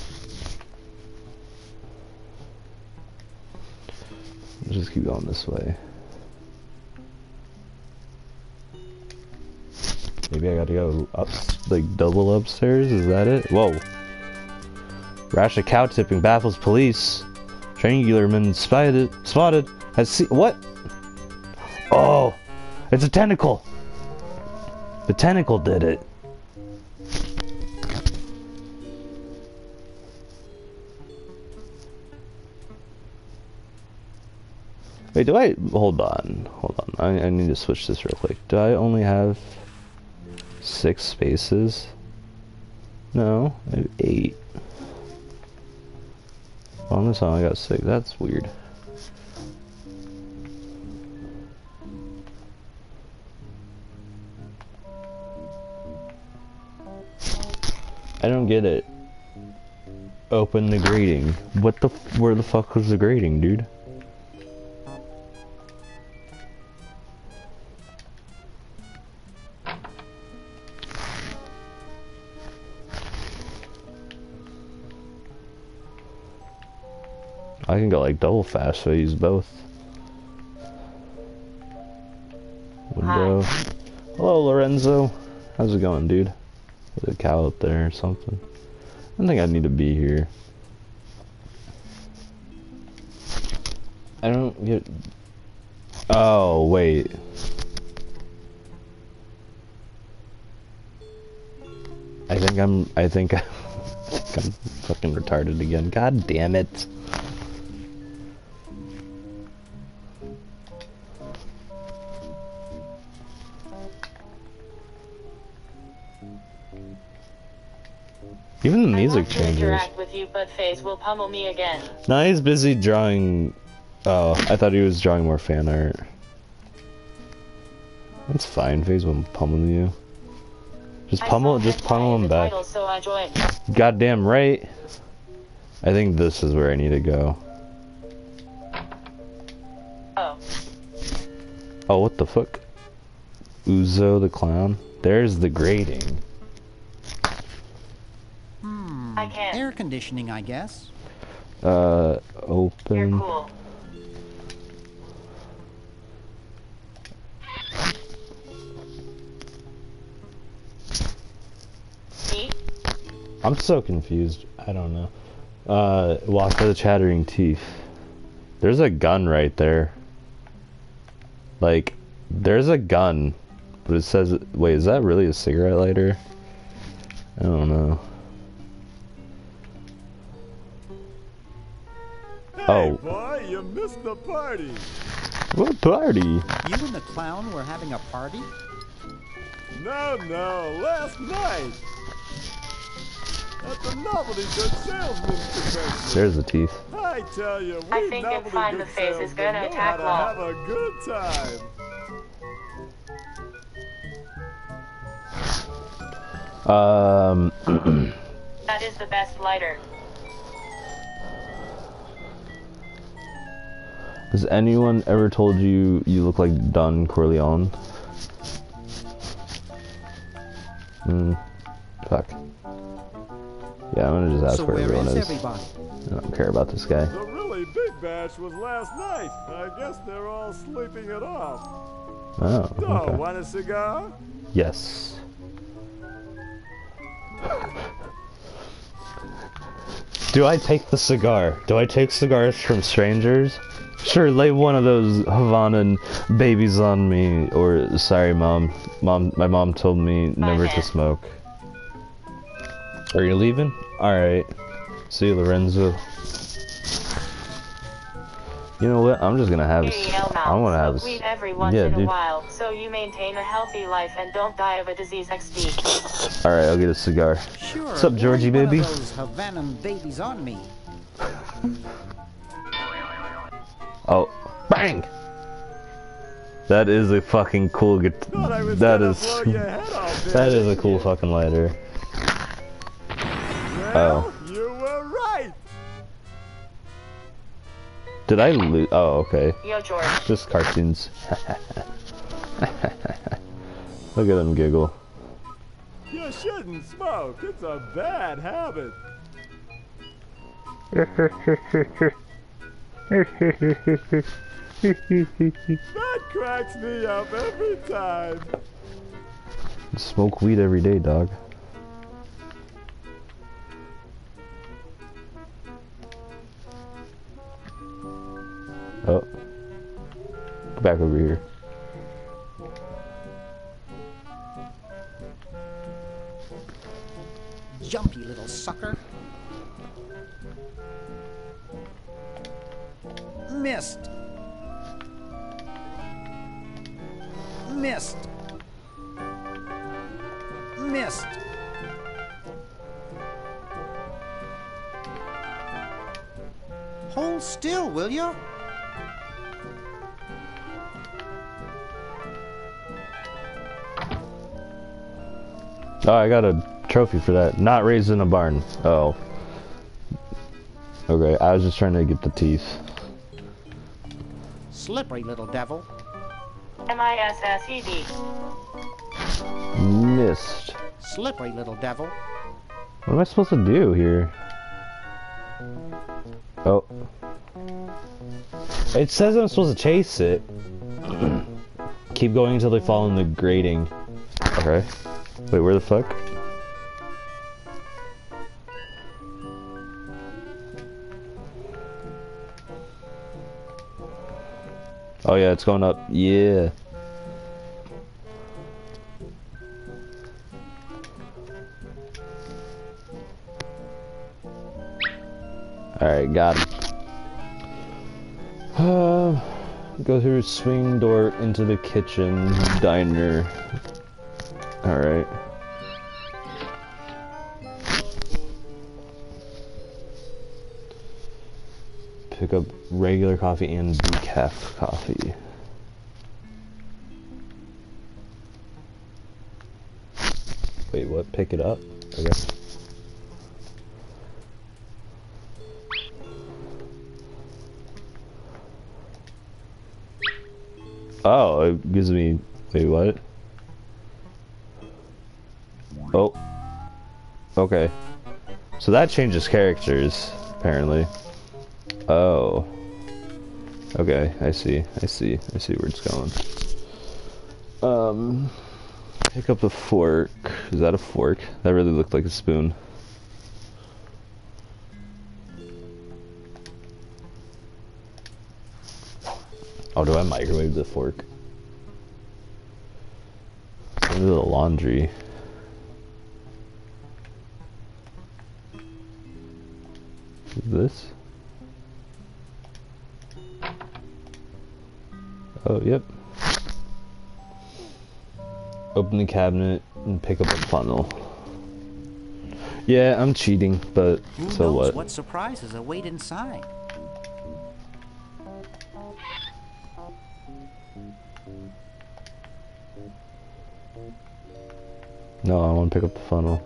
A: Let's just keep going this way. Maybe I gotta go up, like, double upstairs? Is that it? Whoa. Rash of cow tipping baffles police. Triangularman spotted. Has seen... What? Oh! It's a tentacle! The tentacle did it. Wait, do I... Hold on. I need to switch this real quick. Do I only have 6 spaces? No, I have 8. On this one I got 6. That's weird. I don't get it. Open the grating. What the... Where the fuck was the grating, dude? I can go like double fast, so I use both. Window. Hello, Lorenzo. How's it going, dude? There's a cow up there or something. I don't think I need to be here. I don't get... Oh, wait. I think I'm fucking retarded again. God damn it. Even the music changes.
B: Interact with you, but FaZe will pummel me again.
A: Nah, he's busy drawing. Oh, I thought he was drawing more fan art. That's fine. FaZe won't pummel you. Just pummel him back.
B: Title, so I joined.
A: Goddamn right. I think this is where I need to go.
B: Oh.
A: Oh, what the fuck? Uzo the clown. There's the grating.
B: I can't.
G: Air conditioning, I guess.
A: Open.
B: You're cool. Me?
A: I'm so confused. I don't know. Walk by the chattering teeth. There's a gun right there. Like, there's a gun. But it says... Wait, is that really a cigarette lighter? I don't know.
D: Hey, boy, you missed the party.
A: What party?
G: You and the clown were having a party?
D: No, last night. At the Novelty Good Salesman Convention.
A: There's the teeth.
D: I tell you,
B: I
D: we
B: think
D: Novelty
B: Find the
D: Good
B: FaZe is
D: salesmen
B: gonna
D: know
B: attack
D: how to have a good time.
B: That is the best lighter.
A: Has anyone ever told you you look like Don Corleone? Fuck. Yeah, I'm gonna just ask where everyone is.
G: Everybody?
A: I don't care about this guy.
D: The really big bash was last night. I guess they're all sleeping it off.
A: Oh,
D: So,
A: okay.
D: want a cigar?
A: Yes. Do I take the cigar? Do I take cigars from strangers? Sure, lay one of those Havanan babies on me, or sorry, mom. My mom told me never to smoke. Are you leaving? Alright. See you, Lorenzo. You know what? I'm just gonna have I'm gonna have
B: weed every once in a while, so you maintain a healthy life and don't die of a disease XD.
A: Alright, I'll get a cigar.
G: Sure.
A: What's up, Georgie baby?
G: One of those Havanan babies on me.
A: Oh, bang! That is a fucking cool that is a cool fucking lighter.
D: Well, you were right.
A: Did I lose? Oh, okay.
B: Yo, George.
A: Just cartoons. Look at them giggle.
D: You shouldn't smoke. It's a bad habit. That cracks me up every time.
A: Smoke weed every day, dog. Oh. Go back over here.
G: Jumpy little sucker. Missed. Missed. Missed. Hold still, will you?
A: Oh, I got a trophy for that. Not raised in a barn. Oh. Okay, I was just trying to get the teeth.
G: Slippery little devil.
B: MISSED.
A: Missed.
G: Slippery little devil.
A: What am I supposed to do here? Oh. It says I'm supposed to chase it. Keep going until they fall in the grating. Okay. Wait, where the fuck? Oh yeah, it's going up. Yeah. Alright, got him. Go through swing door into the kitchen diner. Alright. Pick up regular coffee and decaf coffee. Wait, what? Pick it up? Okay. Oh, it gives me... Wait, what? Oh. Okay. So that changes characters, apparently. Oh. Okay, I see where it's going. Pick up the fork. Is that a fork? That really looked like a spoon. Oh, do I microwave the fork? Into the laundry. Is this? Oh, yep. Open the cabinet and pick up a funnel. Yeah, I'm cheating, but
G: Who
A: so
G: knows
A: what?
G: What surprises await inside?
A: No, I want to pick up the funnel.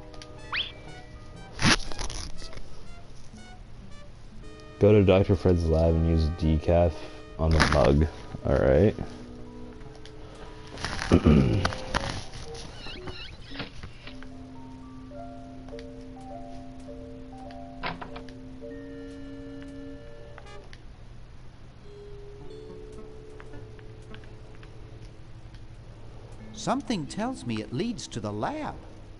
A: Go to Dr. Fred's lab and use decaf on the mug. Alright.
G: Something tells me it leads to the lab.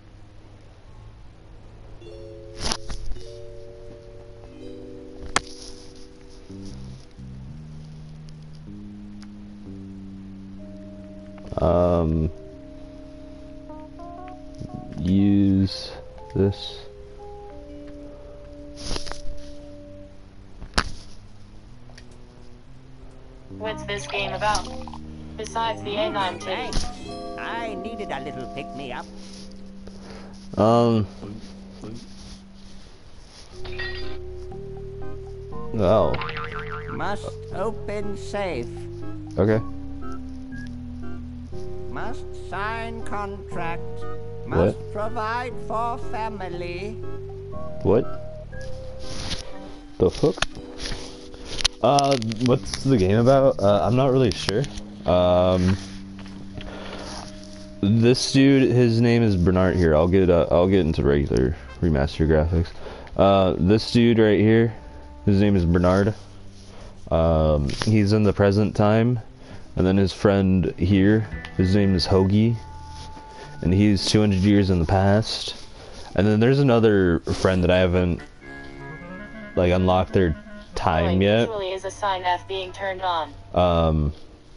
A: Use this.
B: What's this game about? Besides the enzyme titties.
H: Thanks. I needed a little pick-me-up.
A: Oh.
H: Must open safe.
A: Okay.
H: Must sign contract. Must provide for family.
A: What? The fuck? What's the game about? I'm not really sure. This dude, his name is Bernard here. I'll get into regular remaster graphics. This dude right here, his name is Bernard. He's in the present time, and then his friend here, his name is Hoagie, and he's 200 years in the past. And then there's another friend that I haven't like unlocked their time yet.
B: Usually is a sign F being turned on.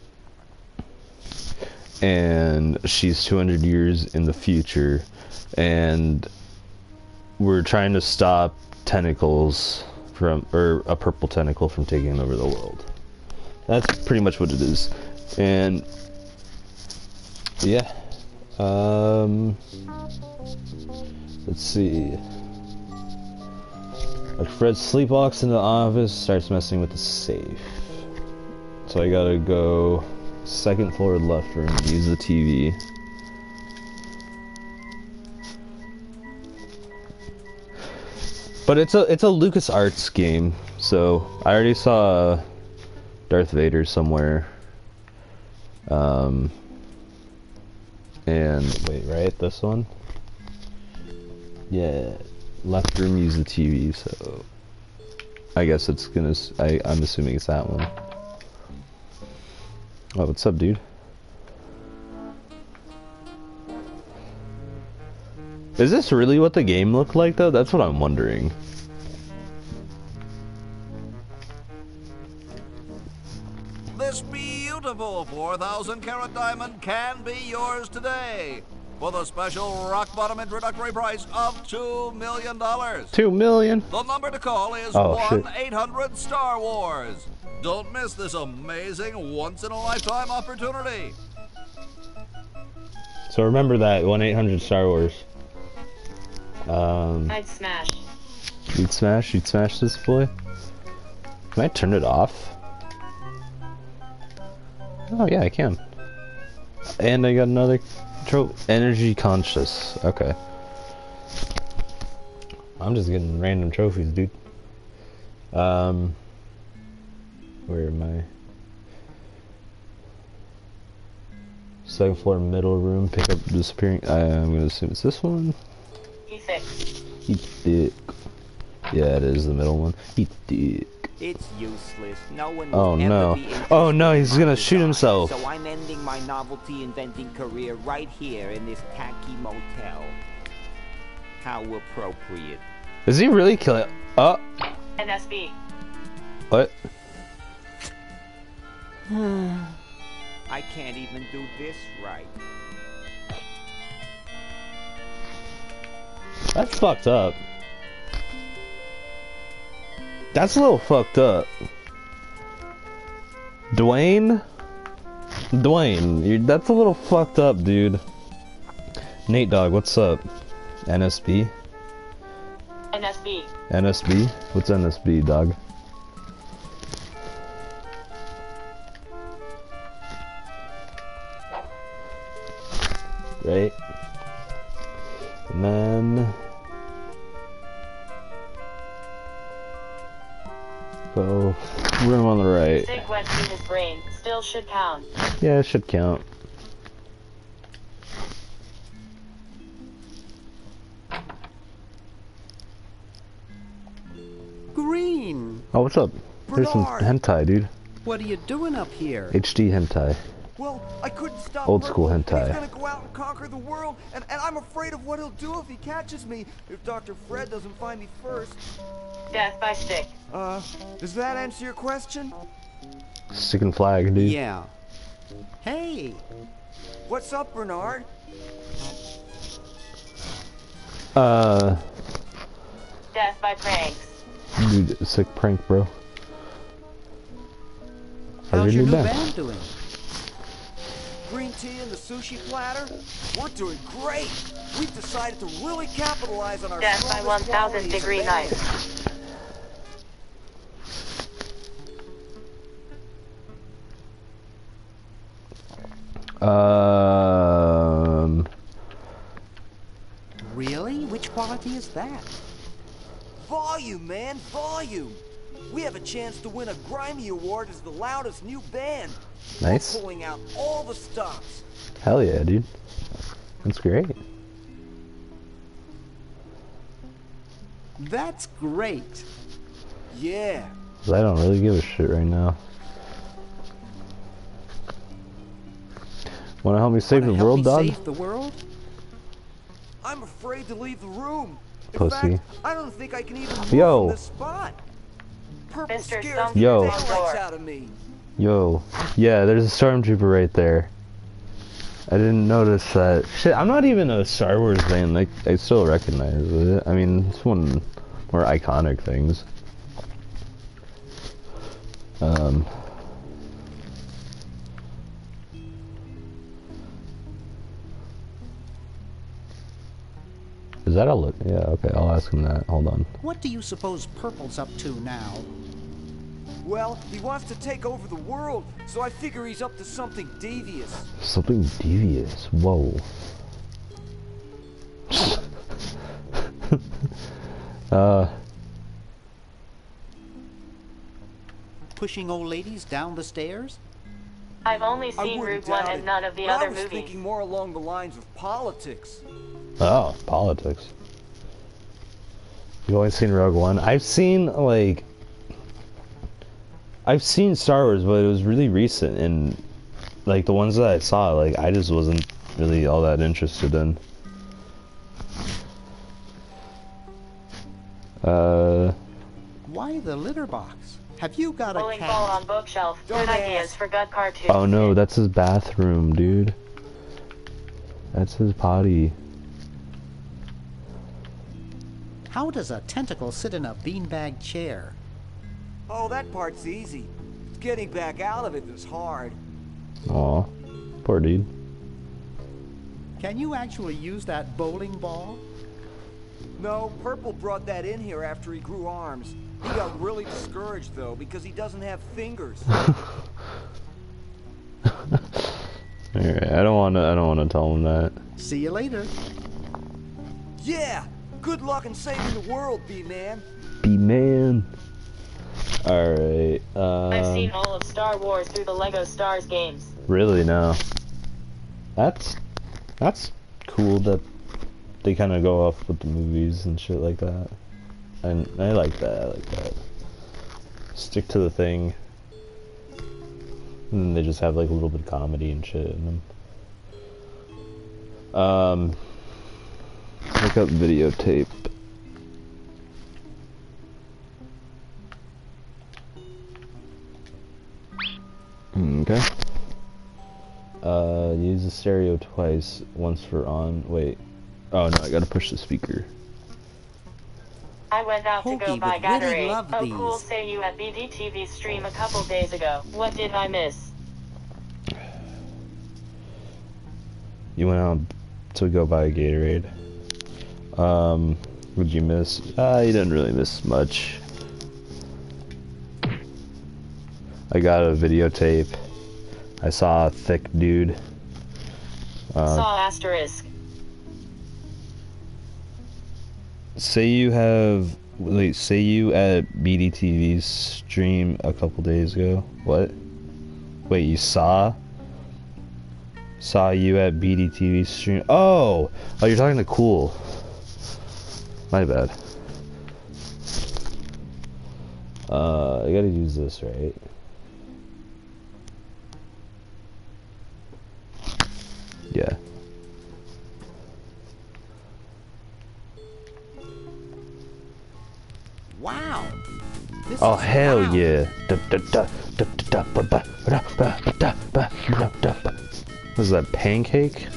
A: And she's 200 years in the future, and we're trying to stop tentacles from, or a purple tentacle from taking over the world. That's pretty much what it is. And yeah, let's see. Like Fred sleepwalks in the office, starts messing with the safe. So I gotta go second floor left room, use the TV. But it's a LucasArts game, so I already saw Darth Vader somewhere. And wait, right, this one? Yeah, left room, use the TV. So I guess it's gonna. I'm assuming it's that one. Oh, what's up, dude? Is this really what the game looked like, though? That's what I'm wondering.
F: This beautiful 4,000-carat diamond can be yours today for the special rock-bottom introductory price of $2 million.
A: $2 million?
F: The number to call is 1-800-STAR-WARS. Don't miss this amazing once-in-a-lifetime opportunity.
A: So remember that, 1-800-STAR-WARS.
B: I'd smash.
A: You'd smash this boy? Can I turn it off? Oh yeah, I can. And I got another energy conscious. Okay. I'm just getting random trophies, dude. Where am I? Second floor, middle room, pick up disappearing. I'm gonna assume it's this one.
B: He's thick.
A: He's thick. Yeah, it is the middle one. He's thick.
J: It's useless. No one
A: Oh
J: will ever
A: no.
J: be interested
A: Oh no, he's
J: in my
A: gonna shoot
J: design,
A: himself.
J: So I'm ending my novelty inventing career right here in this tacky motel. How appropriate.
A: Is he really killing? Oh.
B: NSB.
A: What?
J: I can't even do this right.
A: That's fucked up. That's a little fucked up. Dwayne, that's a little fucked up, dude. Nate Dogg, what's up? NSB?
B: NSB.
A: NSB? What's NSB, dog? Right. And then go room on the right.
B: Sig went through his brain. Still should count.
A: Yeah, it should count.
G: Green!
A: Oh, what's up? There's some
G: Bernard.
A: hentai, dude.
G: What are you doing up here?
A: HD hentai.
K: Well, I couldn't stop
A: Old school
K: Purple, and
A: hentai.
K: he's gonna go out and conquer the world, and I'm afraid of what he'll do if he catches me, if Dr. Fred doesn't find me first.
B: Death by stick.
K: Does that answer your question?
A: Stick and flag, dude.
G: Yeah. Hey!
K: What's up, Bernard?
B: Death by pranks.
A: Dude, sick prank, bro.
G: How's your new
A: band?
G: band doing?
K: Green tea and the sushi platter? We're doing great! We've decided to really capitalize on our
B: Death by
K: strongest
B: 1000
K: qualities
B: degree
K: of
B: knife.
G: Really? Which quality is that?
K: Volume, man, volume! We have a chance to win a Grimy Award as the loudest new band.
A: Nice.
K: We're pulling out all the stops.
A: Hell yeah, dude. That's great.
G: That's great.
K: Yeah.
A: 'Cause I don't really give a shit right now. Wanna help me save the world, dog?
G: Save the world?
K: I'm afraid to leave the room. In
A: Pussy.
K: fact, I don't think I can even move
A: Yo.
K: from this spot. Purple
B: Mr.
K: scares
B: Stump
K: the
A: Yo.
K: daylights out of me.
A: Yo. Yeah, there's a stormtrooper right there. I didn't notice that. Shit, I'm not even a Star Wars fan. Like, I still recognize it. I mean, it's one of the more iconic things. Is that a look? Yeah, okay, I'll ask him that. Hold on.
G: What do you suppose Purple's up to now?
K: Well, he wants to take over the world, so I figure he's up to something devious.
A: Something devious. Whoa.
G: Pushing old ladies down the stairs?
B: I've only
K: I
B: seen
K: wouldn't
B: Rogue One
K: doubt
B: and
K: it,
B: none of the
K: but
B: other
K: I was
B: movies.
K: thinking more along the lines of politics.
A: Oh, politics. You've only seen Rogue One? I've seen, like... I've seen Star Wars, but it was really recent, and... Like, the ones that I saw, like, I just wasn't really all that interested in.
G: Why the litter box? Have you got a
B: Bowling
G: cat?
B: ball on bookshelf. Good ideas for gut cartoons.
A: Oh no, that's his bathroom, dude. That's his potty.
G: How does a tentacle sit in a beanbag chair?
K: Oh, that part's easy. Getting back out of it is hard.
A: Aw, poor dude.
G: Can you actually use that bowling ball?
K: No, Purple brought that in here after he grew arms. He got really discouraged, though, because he doesn't have fingers.
A: Alright, I don't wanna tell him that.
G: See you later.
K: Yeah! Good luck in saving the world, B-Man.
A: B-Man. Alright,
B: I've seen all of Star Wars through the Lego Stars games.
A: Really, no. That's cool that they kind of go off with the movies and shit like that. And I like that, Stick to the thing. And then they just have like a little bit of comedy and shit in them. Look up videotape. Okay. Use the stereo twice, once for on, wait. Oh no, I gotta push the speaker.
B: I went out to go
G: Hoagie
B: buy
G: would really
B: Gatorade.
G: love
B: Oh
G: these.
B: cool, say you at BDTV's stream a couple days ago. What did I miss?
A: You went out to go buy a Gatorade. What'd you miss? You didn't really miss much. I got a videotape. I saw a thick dude.
B: Saw asterisk.
A: Say you have, wait, say you at BDTV's stream a couple days ago. What? Wait, you saw you at BDTV's stream? Oh, you're talking to Cool. My bad. I gotta use this, right?
G: Wow. This
A: Oh
G: is
A: hell
G: loud.
A: yeah! What is that, pancake?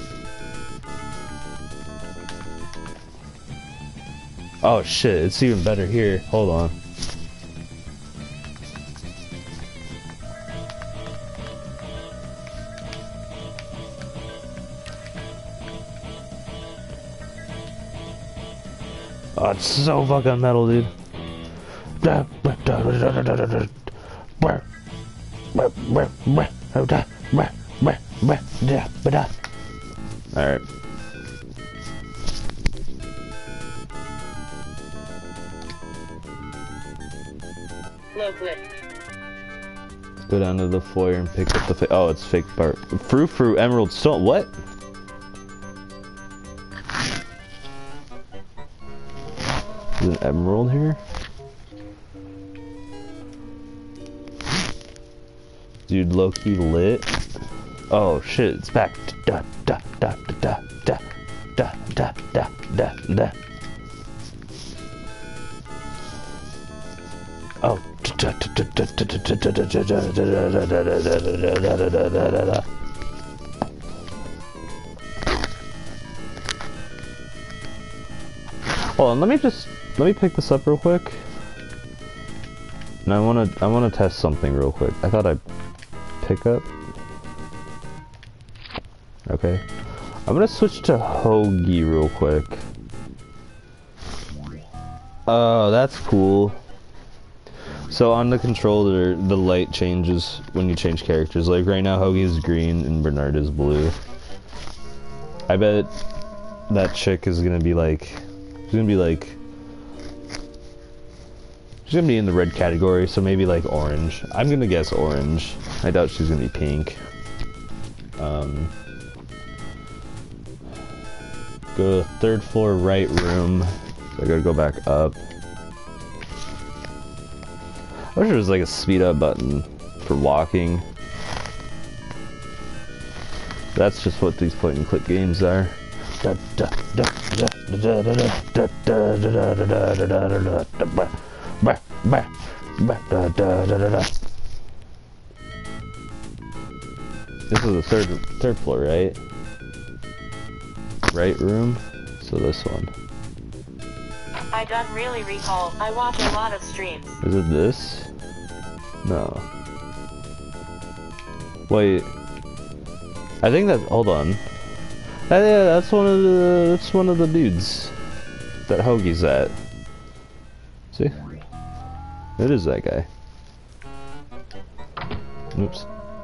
A: Oh shit, it's even better here. Hold on. Oh, it's so fucking metal, dude. Alright.
B: Low clip.
A: Go down to the foyer and pick up the oh, it's fake bar. Frou emerald stone. What? There's an emerald here? Dude, low-key lit. Oh shit, it's back. Da da da da da da da da da da. Oh. Hold on, let me pick this up real quick. And I wanna test something real quick. I thought I'd pick up. Okay. I'm gonna switch to Hoagie real quick. Oh, that's cool. So on the controller, the light changes when you change characters. Like right now, Hoagie is green and Bernard is blue. I bet that chick is gonna be like, she's gonna be in the red category, so maybe like orange. I'm gonna guess orange. I doubt she's gonna be pink. Go to the 3rd floor right room. So I gotta go back up. I wish there was like a speed up button for walking. That's just what these point and click games are. This is the third floor, right? Right room? So this one.
B: I don't really recall. I watch a lot of streams.
A: Is it this? No. Wait. I think that. Hold on. Yeah, that's one of the dudes that Hoagie's at. See? It is that guy. Oops.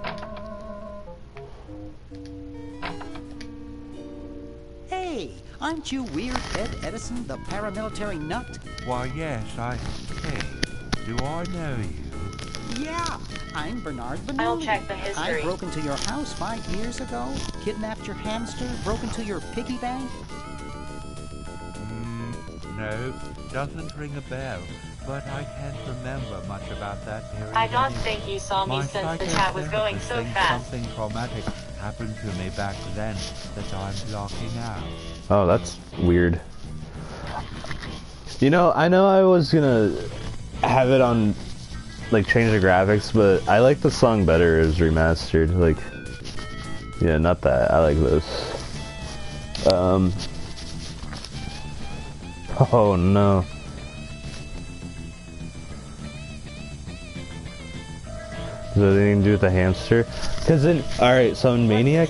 G: Hey, aren't you Weird Ed Edison, the paramilitary nut?
L: Why, yes, Hey, do I know you?
G: Yeah, I'm Bernard Vanilli.
B: I'll check the history.
G: I broke into your house 5 years ago, kidnapped your hamster, broke into your piggy bank.
L: No, doesn't ring a bell, but I can't remember much about that period.
B: I don't think you saw me since the chat was going so fast.
L: Something traumatic happened to me back then that I'm blocking out.
A: Oh, that's weird. You know, I know I was gonna have it on, like, change the graphics, but I like the song better as remastered. Like, yeah, not that. I like this. Oh no. Does that anything to do with the hamster? Cause in, alright, so in Maniac...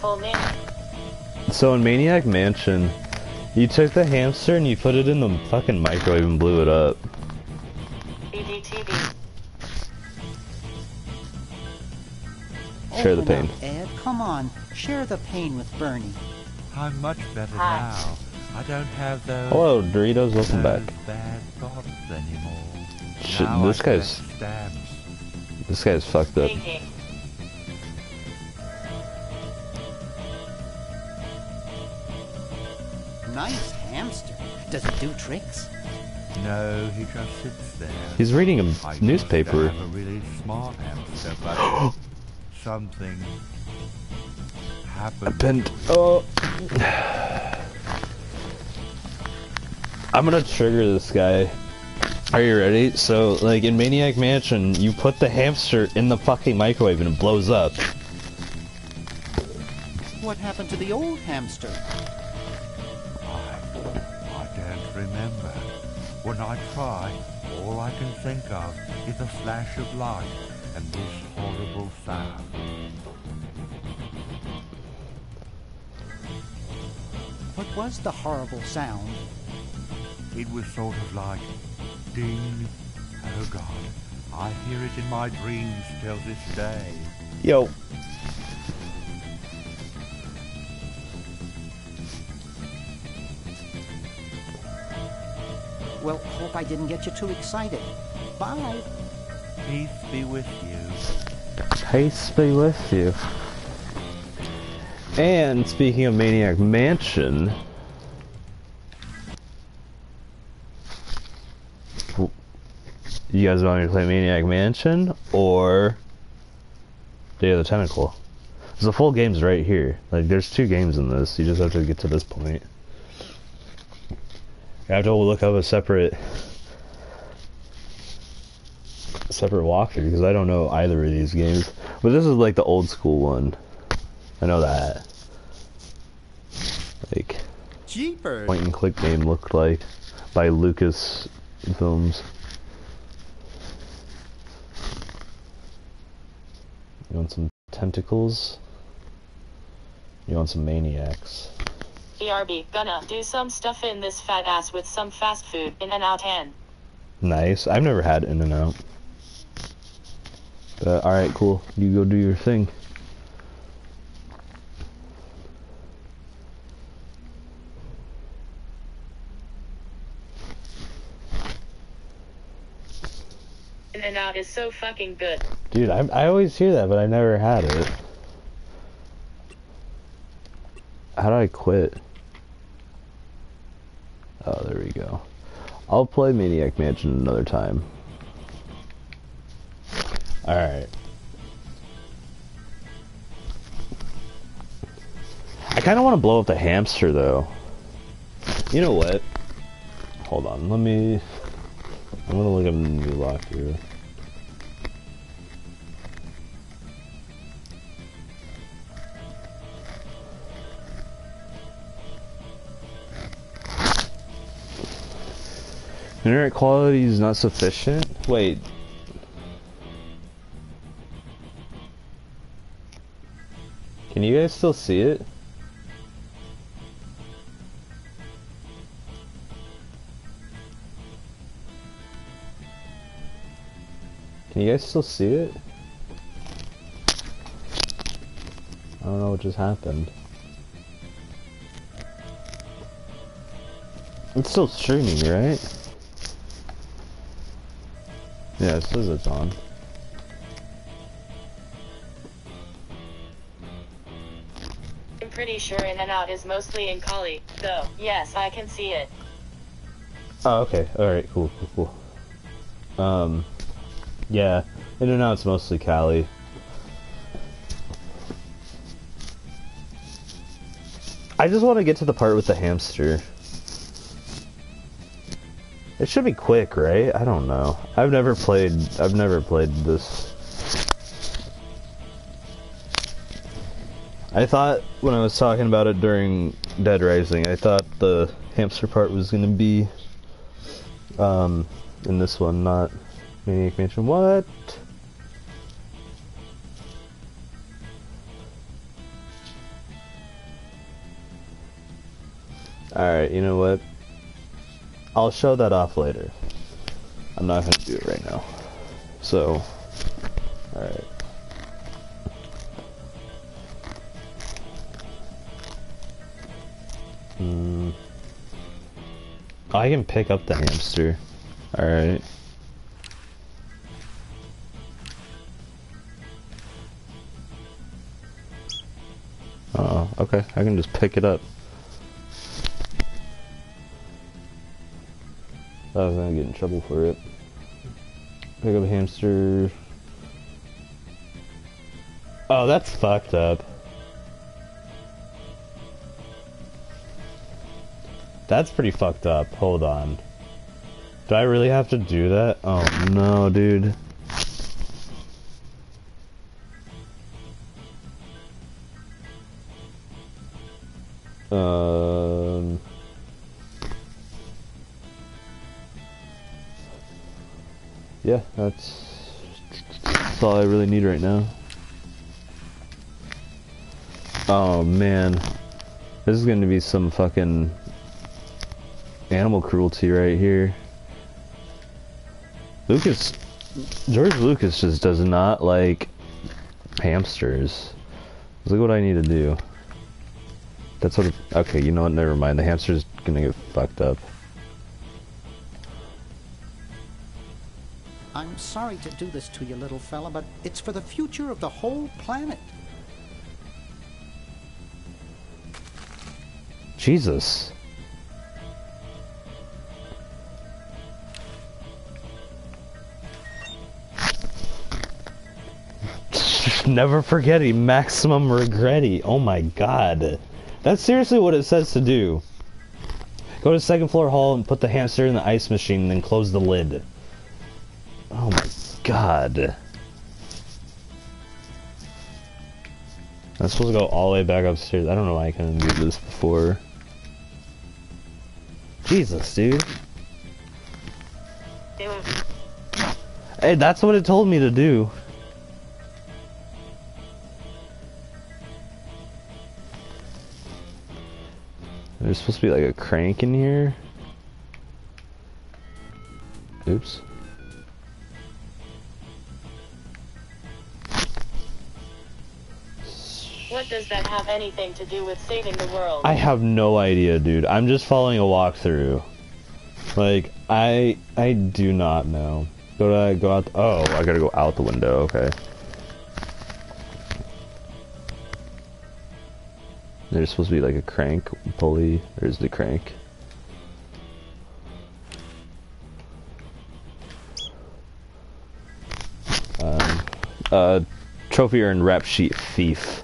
A: So in Maniac Mansion, you took the hamster and you put it in the fucking microwave and blew it up.
B: BDTV.
A: Share the pain.
G: Ed, come on, share the pain with Bernie.
L: I'm much better now. I don't have those.
A: Hello, Doritos. Welcome back.
L: Bad thoughts anymore.
A: Shit,
L: Now
A: this guy's fucked up.
G: Nice hamster. Does it do tricks?
L: No, he just sits there.
A: He's reading a newspaper.
L: I have a really smart hamster, but something happened.
A: Oh. I'm gonna trigger this guy Are you ready? So, like, in Maniac Mansion, you put the hamster in the fucking microwave and it blows up.
G: What happened to the old hamster?
L: I can't remember. When I try, all I can think of is a flash of light and this horrible sound.
G: What was the horrible sound?
L: It was sort of like ding. Oh God, I hear it in my dreams till this day.
A: Yo.
G: Well, hope I didn't get you too excited. Bye.
L: Peace be with you.
A: Peace be with you. And speaking of Maniac Mansion, you guys want me to play Maniac Mansion or Day of the Tentacle? The full game's right here. Like, there's 2 games in this. You just have to get to this point. I have to look up a separate walkthrough because I don't know either of these games. But this is like the old school one. I know that. Like,
G: Jeepers.
A: point and click game looked like by Lucas Films. You want some tentacles? You want some maniacs?
B: BRB, gonna do some stuff in this fat ass with some fast food. In-N-Out 10.
A: Nice. I've never had In-N-Out. But alright, cool. You go do your thing.
B: In-N-Out is so fucking good.
A: Dude, I always hear that, but I never had it. How do I quit? Oh, there we go. I'll play Maniac Mansion another time. Alright. I kind of want to blow up the hamster, though. You know what? Hold on, let me... I'm gonna look up the new walkthrough. Internet quality is not sufficient? Wait. Can you guys still see it? Can you guys still see it? I don't know what just happened. It's still streaming, right? Yeah, it says it's on.
B: I'm pretty sure In-N-Out is mostly in Cali, though. Yes, I can see it.
A: Oh, okay. Alright, cool. Yeah, In-N-Out's mostly Cali. I just want to get to the part with the hamster. It should be quick, right? I don't know. I've never played this. I thought when I was talking about it during Dead Rising, I thought the hamster part was gonna be in this one, not Maniac Mansion. What? Alright, you know what? I'll show that off later. I'm not gonna do it right now. So, alright. I can pick up the hamster. Alright. Oh, okay. I can just pick it up. I was gonna get in trouble for it. Pick up a hamster. Oh, that's fucked up. That's pretty fucked up. Hold on. Do I really have to do that? Oh no, dude. Yeah, that's all I really need right now. Oh man, this is gonna be some fucking animal cruelty right here. George Lucas just does not like hamsters. Look what I need to do. That's what. Okay, you know what? Never mind. The hamster's gonna get fucked up.
G: I'm sorry to do this to you, little fella, but it's for the future of the whole planet.
A: Jesus. Never forgetty, maximum regretty. Oh my god. That's seriously what it says to do. Go to the second floor hall and put the hamster in the ice machine and then close the lid. Oh my god. I'm supposed to go all the way back upstairs. I don't know why I couldn't do this before. Jesus, dude. Hey, that's what it told me to do. There's supposed to be like a crank in here. Oops.
B: What does that have anything to do with saving the world?
A: I have no idea, dude. I'm just following a walkthrough. Like, I do not know. Go out. Oh, I gotta go out the window. Okay. There's supposed to be like a crank pulley. There's the crank. Trophy earned rap sheet thief.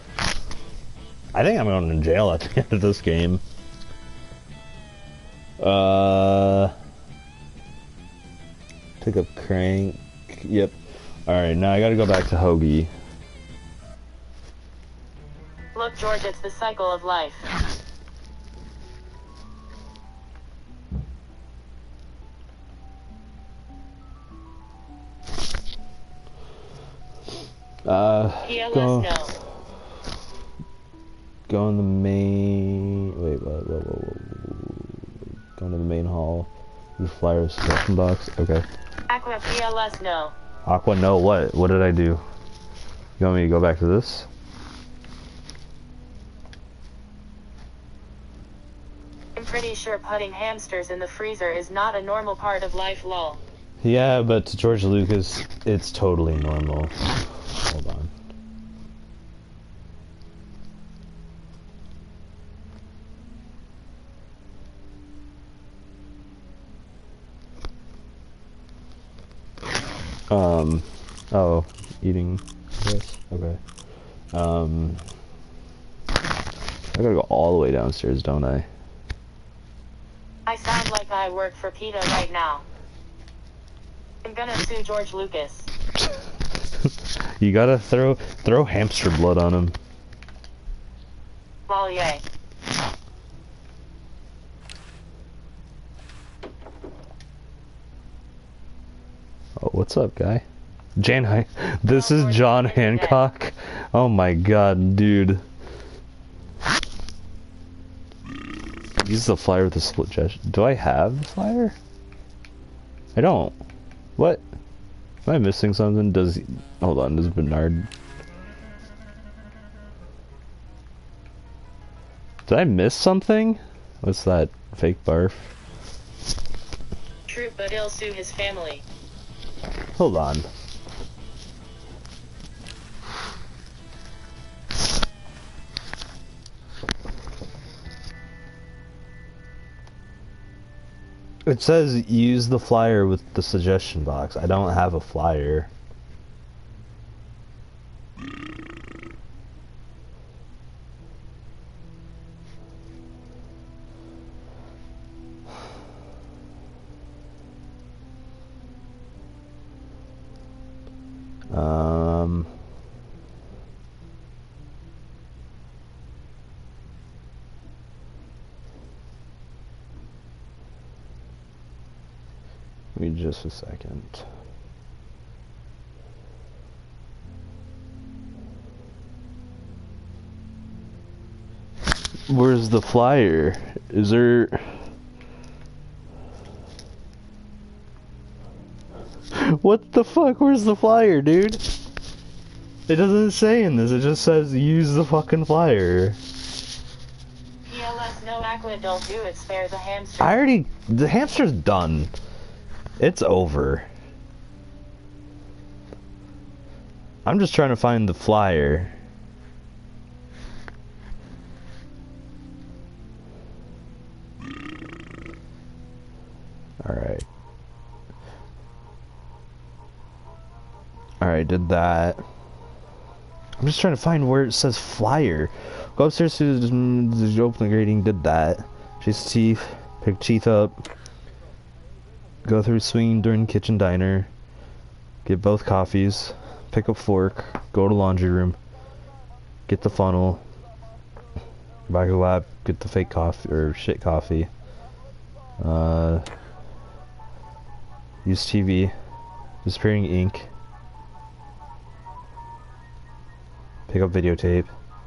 A: I think I'm going to jail at the end of this game. Pick up crank. Yep. Alright, now I gotta go back to Hoagie.
B: Look, George, it's the cycle of life.
A: Go in the main. Wait, what? Go into the main hall. The flyer suggestion box. Okay.
B: Aqua PLS no.
A: Aqua, no. What? What did I do? You want me to go back to this?
B: I'm pretty sure putting hamsters in the freezer is not a normal part of life, lol.
A: Yeah, but to George Lucas, it's totally normal. Hold on. Oh, eating this? Okay. I gotta go all the way downstairs, don't I?
B: I sound like I work for PETA right now. I'm gonna sue George Lucas.
A: You gotta throw hamster blood on him.
B: Lol, yay.
A: Oh, what's up, guy? This is John Hancock. Oh my god, dude. Use the flyer with the split gesture. Do I have the flyer? I don't. What? Am I missing something? Hold on, does Bernard... Did I miss something? What's that? Fake barf?
B: True, but he'll sue his family.
A: Hold on. It says use the flyer with the suggestion box. I don't have a flyer. Give me just a second. Where's the flyer? Is there... What the fuck? Where's the flyer, dude? It doesn't say in this, it just says use the fucking flyer.
B: PLS no Aqua, don't do it, spare the hamster.
A: I already... The hamster's done. It's over. I'm just trying to find the flyer. Alright. Alright, did that. I'm just trying to find where it says flyer. Go upstairs to the open the grating, did that. Chase teeth, pick teeth up. Go through swinging during kitchen diner. Get both coffees. Pick up fork. Go to laundry room. Get the funnel. Back to the lab. Get the fake coffee or shit coffee. Use TV. Disappearing ink. Pick up videotape.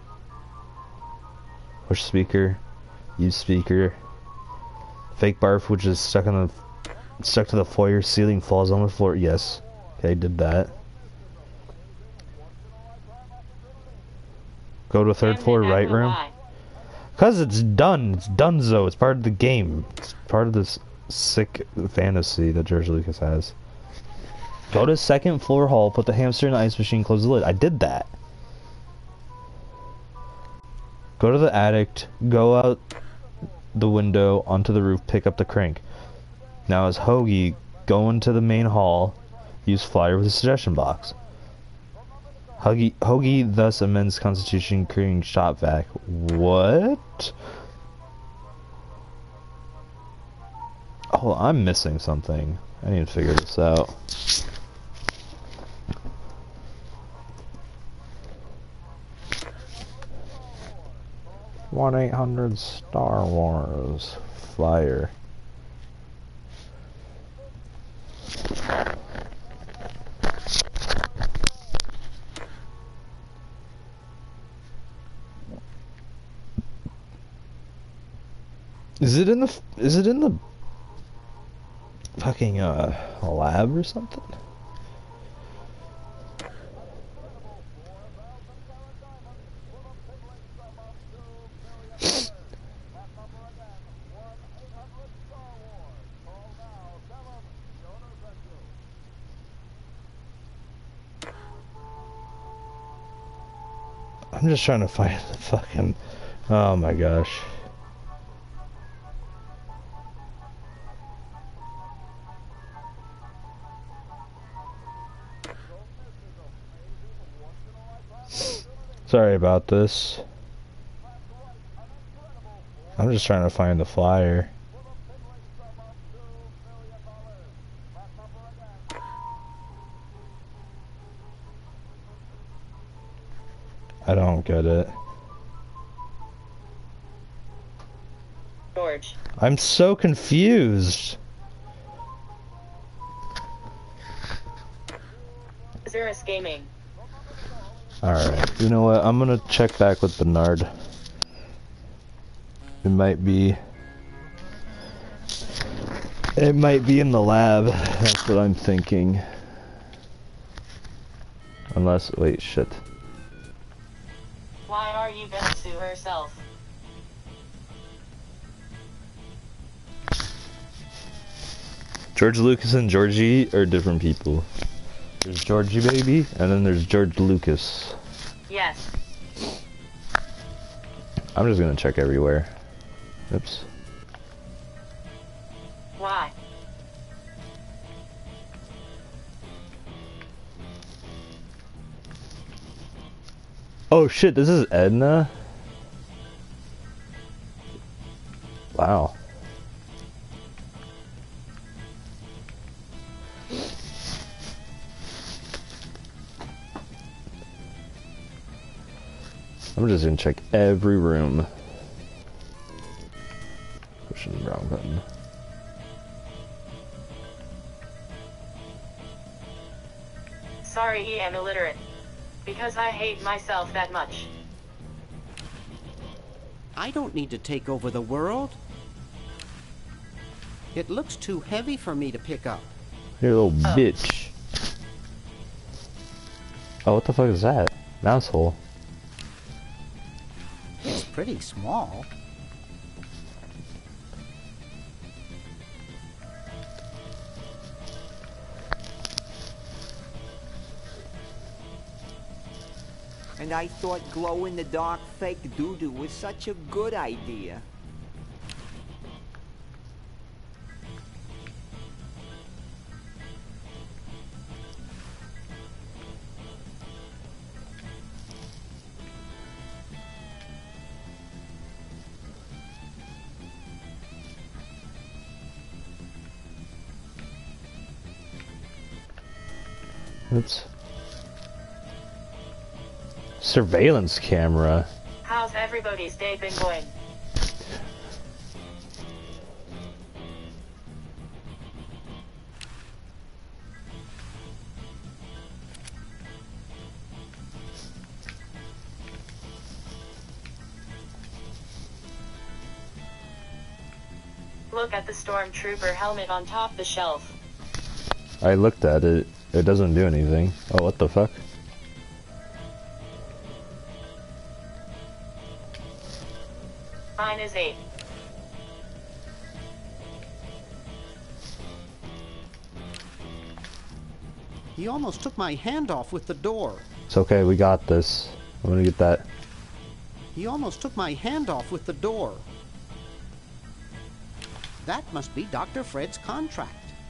A: Push speaker. Use speaker. Fake barf, which is stuck to the foyer ceiling, falls on the floor. Yes. Okay, did that. Go to third floor, right room. Cause it's done. It's donezo. It's part of the game. It's part of this sick fantasy that George Lucas has. Go to second floor hall, put the hamster in the ice machine, close the lid. I did that. Go to the attic, go out the window onto the roof, pick up the crank. Now as Hoagie, go into the main hall, use flyer with a suggestion box. Hoagie thus amends Constitution, creating shop vac. What? Oh, I'm missing something. I need to figure this out. (1-800-Star Wars) flyer. Is it in the fucking lab or something? I'm just trying to find the fucking... Oh my gosh. Sorry about this. I'm just trying to find the flyer. I don't get it.
B: George.
A: I'm so confused.
B: Xeris Gaming.
A: Alright, you know what? I'm gonna check back with Bernard. It might be in the lab. That's what I'm thinking. Unless, wait, shit.
B: Why are you gonna sue herself?
A: George Lucas and Georgie are different people. There's Georgie baby, and then there's George Lucas.
B: Yes.
A: I'm just gonna check everywhere. Oops.
B: Why?
A: Oh shit, this is Edna? Wow. I'm just gonna check every room. Pushing the brown button.
B: sorry I am illiterate. Because I hate myself that much.
G: I don't need to take over the world. It looks too heavy for me to pick up.
A: You little bitch. Oh, what the fuck is that? Mouse hole.
G: It's pretty small.
J: And I thought glow-in-the-dark fake doo-doo was such a good idea.
A: Oops. Surveillance camera.
B: How's everybody's day been going? Look at the stormtrooper helmet on top the shelf.
A: I looked at it. It doesn't do anything. Oh, what the fuck?
B: Mine is 8.
G: He almost took my hand off with the door.
A: It's okay, we got this. I'm gonna get that.
G: He almost took my hand off with the door. That must be Dr. Fred's contract.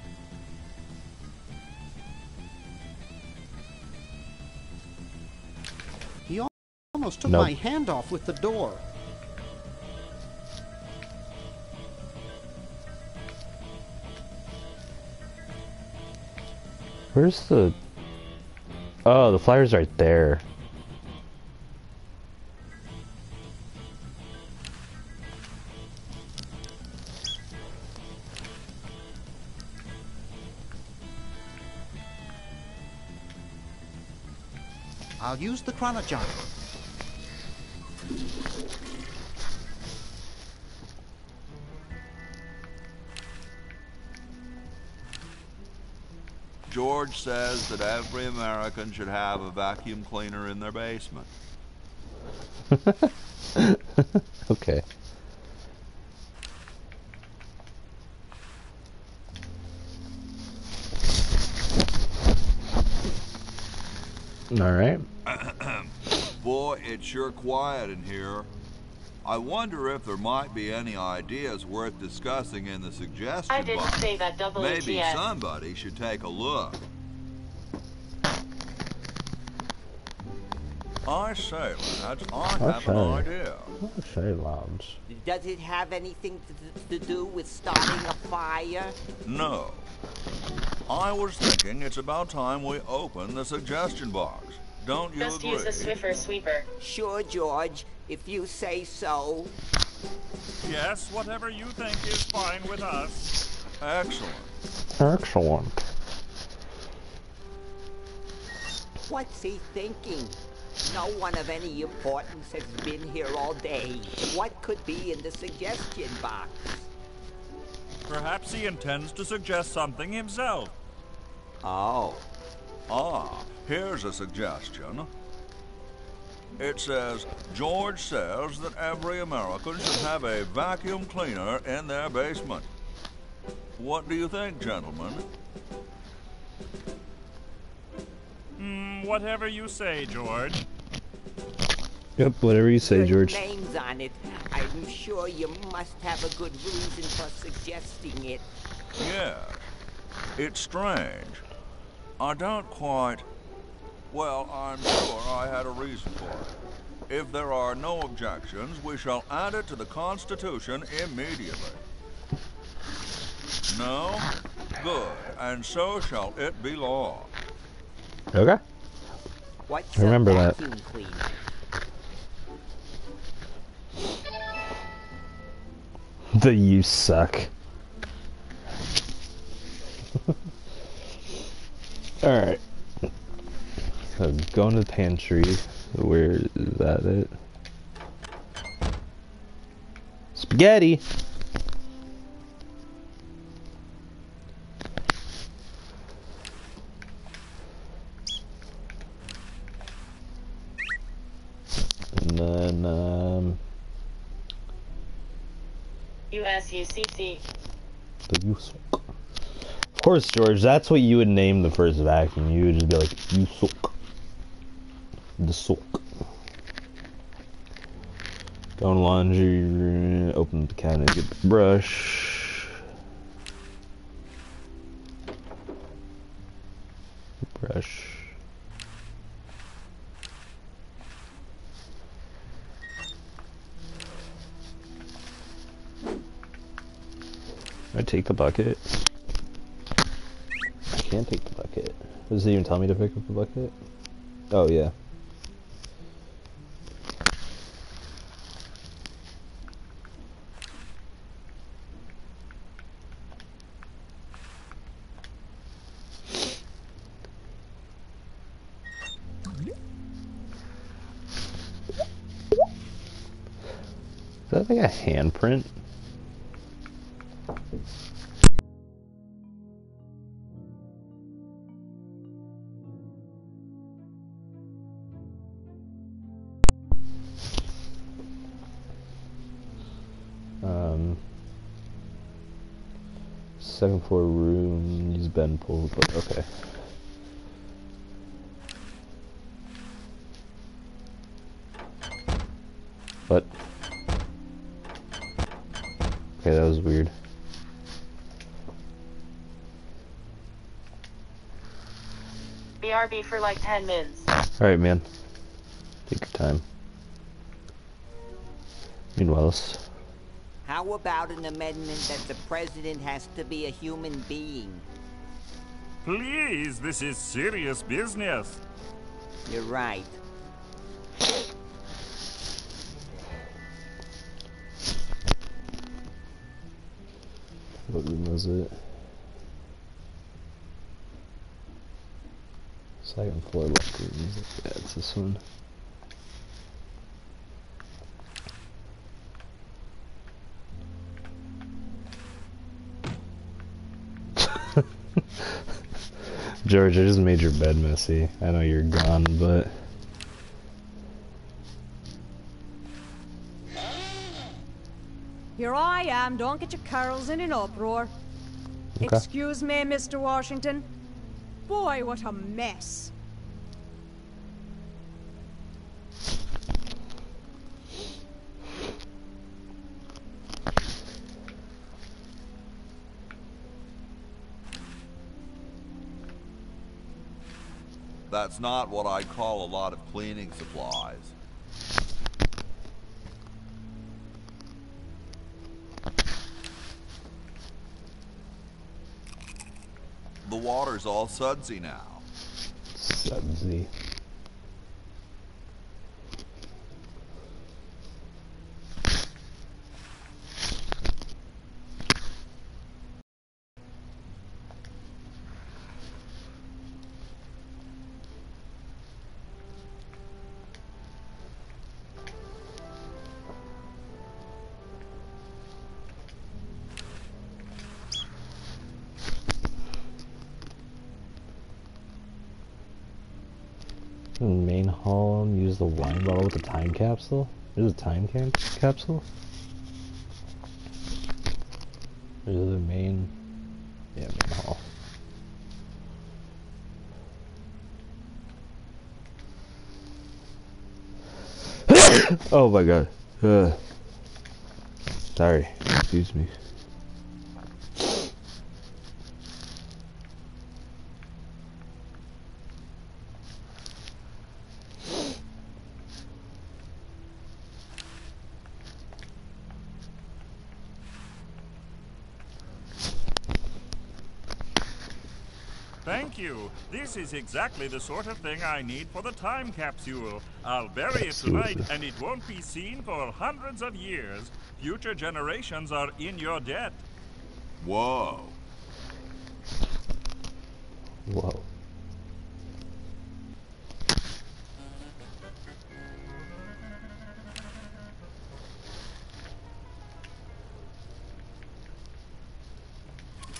G: He almost took my hand off with the door.
A: Where's the... Oh, the flyer's right there.
G: I'll use the chronogyre.
F: George says that every American should have a vacuum cleaner in their basement.
A: Okay. Alright.
F: Boy, it's sure quiet in here. I wonder if there might be any ideas worth discussing in the suggestion
B: I didn't
F: box.
B: say that WTF.
F: Maybe somebody should take a look. I say, lads, I have an idea.
A: I say, lads.
J: Does it have anything to do with starting a fire?
F: No. I was thinking it's about time we open the suggestion box. Don't you
B: Just
F: agree?
B: use the Swiffer sweeper.
J: Sure, George, if you say so.
M: Yes, whatever you think is fine with us.
F: Excellent.
A: Excellent.
J: What's he thinking? No one of any importance has been here all day. What could be in the suggestion box?
M: Perhaps he intends to suggest something himself.
F: Oh. Here's a suggestion. It says, George says that every American should have a vacuum cleaner in their basement. What do you think, gentlemen?
M: Whatever you say, George.
A: Yep, whatever you say,
J: With
A: George.
J: names on it. I'm sure you must have a good reason for suggesting it.
F: Yes. It's strange. I don't quite... Well, I'm sure I had a reason for it. If there are no objections, we shall add it to the Constitution immediately. No? Good. And so shall it be law.
A: Okay.
J: What's
A: Remember
J: a
A: that.
J: vacuum cleaner?
A: You suck. Alright. Go into the pantry. Where is that it? Spaghetti! And then,
B: USUCC.
A: the Yusuk. Of course, George, that's what you would name the first vacuum. You would just be like, Yusuk. The soak. Go in laundry, open the cabinet, get the brush. Brush. I take the bucket. I can't take the bucket. Does it even tell me to pick up the bucket? Oh, yeah. Is that like a handprint? Second floor room, use bed and pull, but okay. What? Okay, that was weird.
B: BRB for like 10 mins.
A: Alright, man. Take your time. Meanwhile,
J: How about an amendment that the president has to be a human being?
M: Please, this is serious business.
J: You're right.
A: what room was it? Second floor left room. Yeah, it's this one. George, I just made your bed messy. I know you're gone, but...
N: Here I am, don't get your curls in an uproar.
A: Okay.
N: Excuse me, Mr. Washington. Boy, what a mess.
F: That's not what I'd call a lot of cleaning supplies. The water's all sudsy now.
A: Sudsy. Main hall, use the wine bottle with the time capsule. There's a time capsule? There's the main... yeah, main hall. Oh my god. Sorry, excuse me.
M: Thank you. This is exactly the sort of thing I need for the time capsule. I'll bury it tonight, and it won't be seen for hundreds of years. Future generations are in your debt.
F: Whoa.
A: Whoa.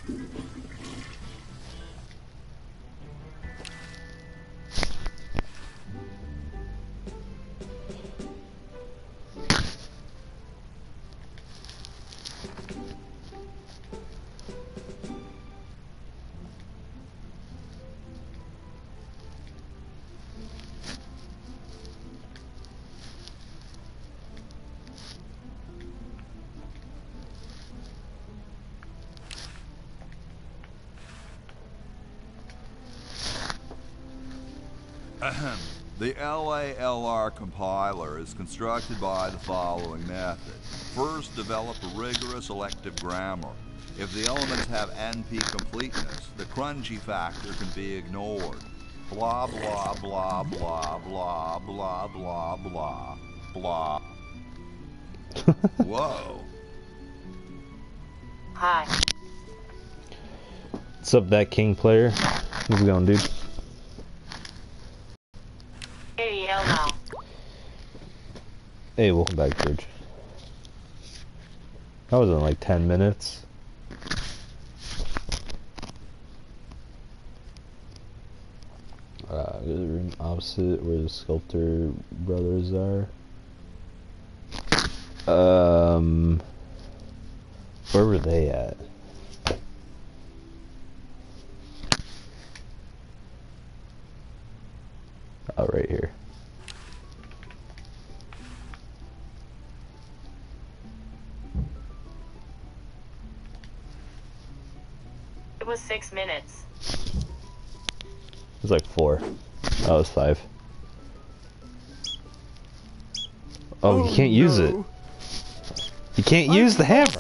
F: The LALR compiler is constructed by the following method. First, develop a rigorous elective grammar. If the elements have NP completeness, the crunchy factor can be ignored. Blah, blah, blah, blah, blah, blah, blah, blah, blah. Whoa.
B: Hi.
A: What's up, that king player? How's it going, dude?
B: AEL now.
A: Hey, welcome back, George. That was in like 10 minutes. Go to the room opposite where the sculptor brothers are. Where were they at? Oh, right here.
B: It was 6 minutes.
A: It was like 4. That was 5. Oh, you can't use it. You can't use the hammer.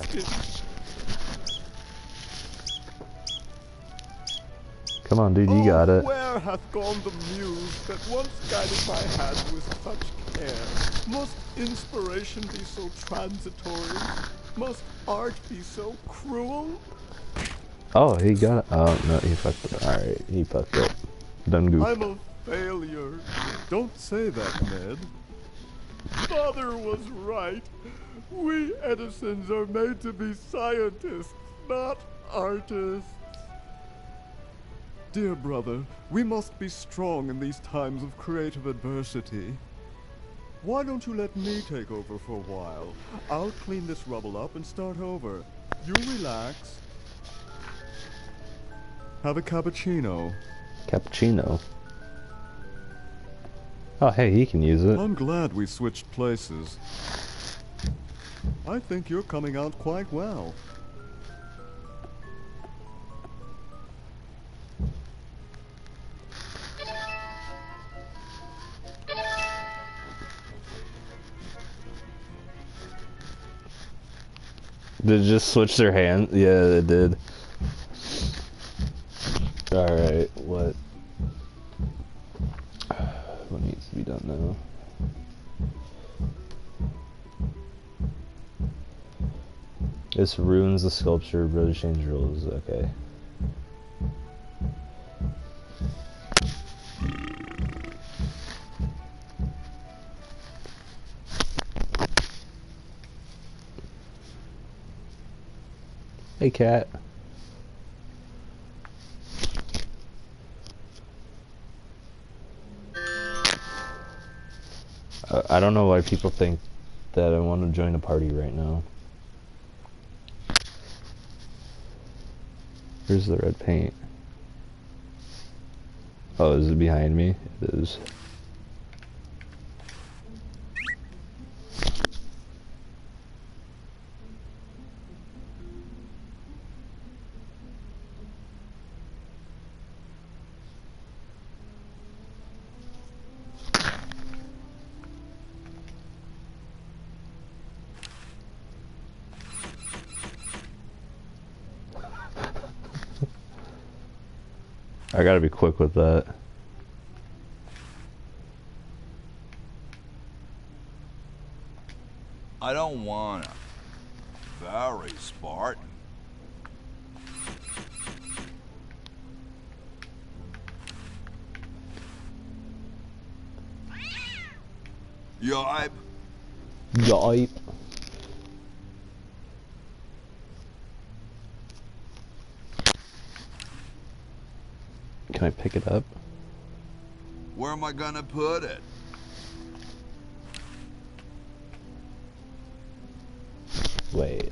A: Come on, dude, you got it.
D: Where hath gone the muse that once guided my hand with such care? Must inspiration be so transitory? Must art be so cruel?
A: Oh, he got it. Oh, no, he fucked it. Alright, he fucked it. Done goof.
D: I'm a failure. Don't say that, Ned. Father was right. We Edisons are made to be scientists, not artists. Dear brother, we must be strong in these times of creative adversity. Why don't you let me take over for a while? I'll clean this rubble up and start over. You relax. Have a cappuccino.
A: Cappuccino. Oh, hey, he can use it.
D: I'm glad we switched places. I think you're coming out quite well.
A: Did it just switch their hand? Yeah, it did. Alright, what needs to be done now? This ruins the sculpture, brother change rules, okay. Hey, cat. I don't know why people think that I want to join a party right now. Where's the red paint? Oh, is it behind me? It is. I gotta be quick with that.
F: I don't wanna. Very Spartan. Yipe.
A: Yipe. Can I pick it up?
F: Where am I gonna put it?
A: Wait.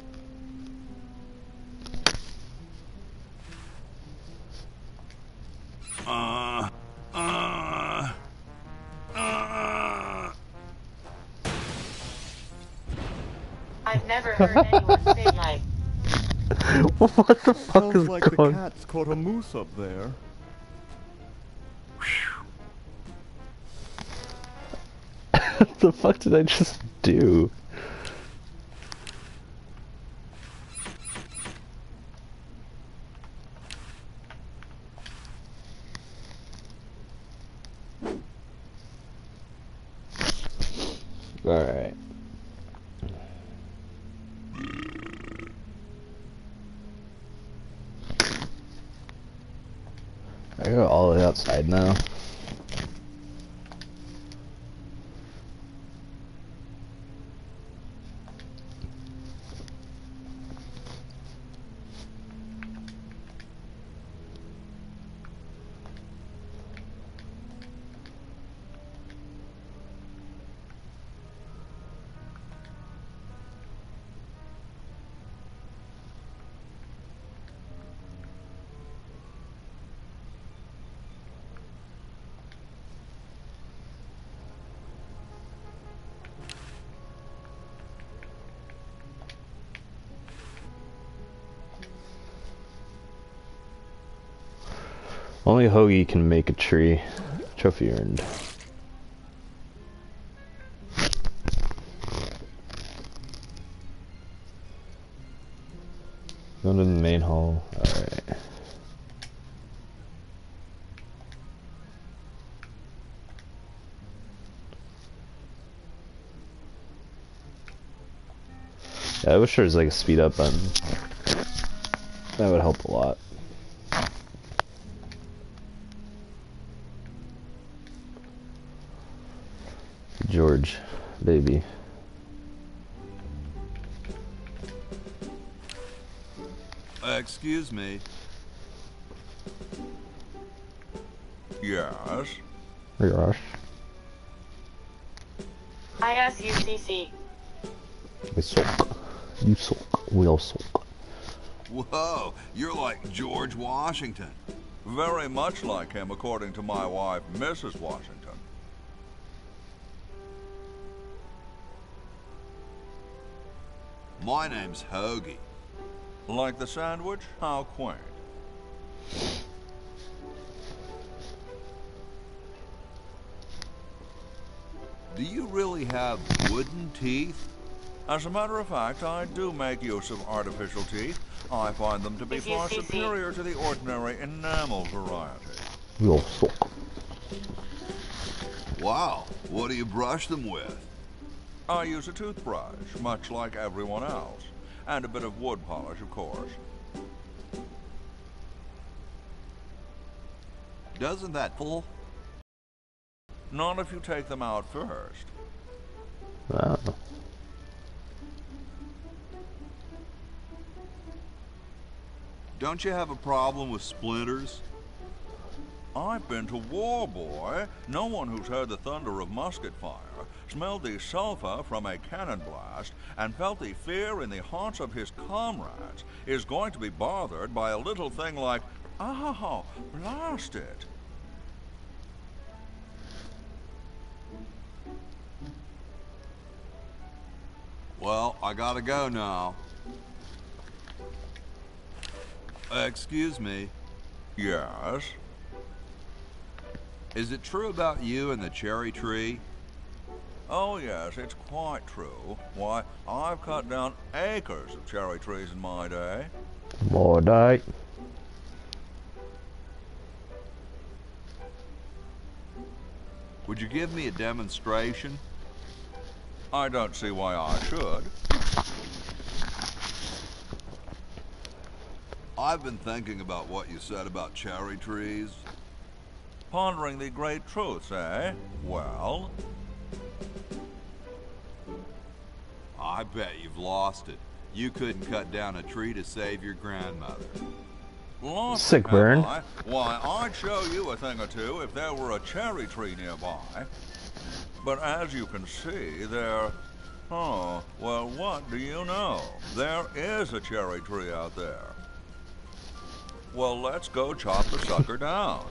B: I've never heard anyone say like.
A: What the fuck
D: Sounds
A: is
D: like
A: going?
D: the cat's caught a moose up there.
A: What the fuck did I just do? Alright. I go all the way outside now. Only Hoagie can make a tree. Trophy earned. Go to the main hall. Alright. Yeah, I wish there was like a speed up button. That would help a lot. George, baby.
F: Excuse me. Yes?
A: Yes.
B: ISUCC.
A: We sulk. You sulk. We all sulk.
F: Whoa, you're like George Washington. Very much like him, according to my wife, Mrs. Washington. My name's Hoagie. Like the sandwich? How quaint. Do you really have wooden teeth? As a matter of fact, I do make use of artificial teeth. I find them to be far superior to the ordinary enamel variety.
A: We all sulk.
F: Wow, what do you brush them with? I use a toothbrush, much like everyone else. And a bit of wood polish, of course. Doesn't that pull? Not if you take them out first.
A: Wow.
F: Don't you have a problem with splinters? I've been to war, boy. No one who's heard the thunder of musket fire, smelled the sulfur from a cannon blast, and felt the fear in the hearts of his comrades is going to be bothered by a little thing like, oh, blast it. Well, I gotta go now. Excuse me. Yes? Is it true about you and the cherry tree? Oh yes, it's quite true. Why, I've cut down acres of cherry trees in my day.
A: More die.
F: Would you give me a demonstration? I don't see why I should. I've been thinking about what you said about cherry trees. Pondering the great truths, eh? Well? I bet you've lost it. You couldn't cut down a tree to save your grandmother. Lost
A: Sick
F: am
A: burn.
F: I? Why, I'd show you a thing or two if there were a cherry tree nearby. But as you can see, there... Oh, well, what do you know? There is a cherry tree out there. Well, let's go chop the sucker down.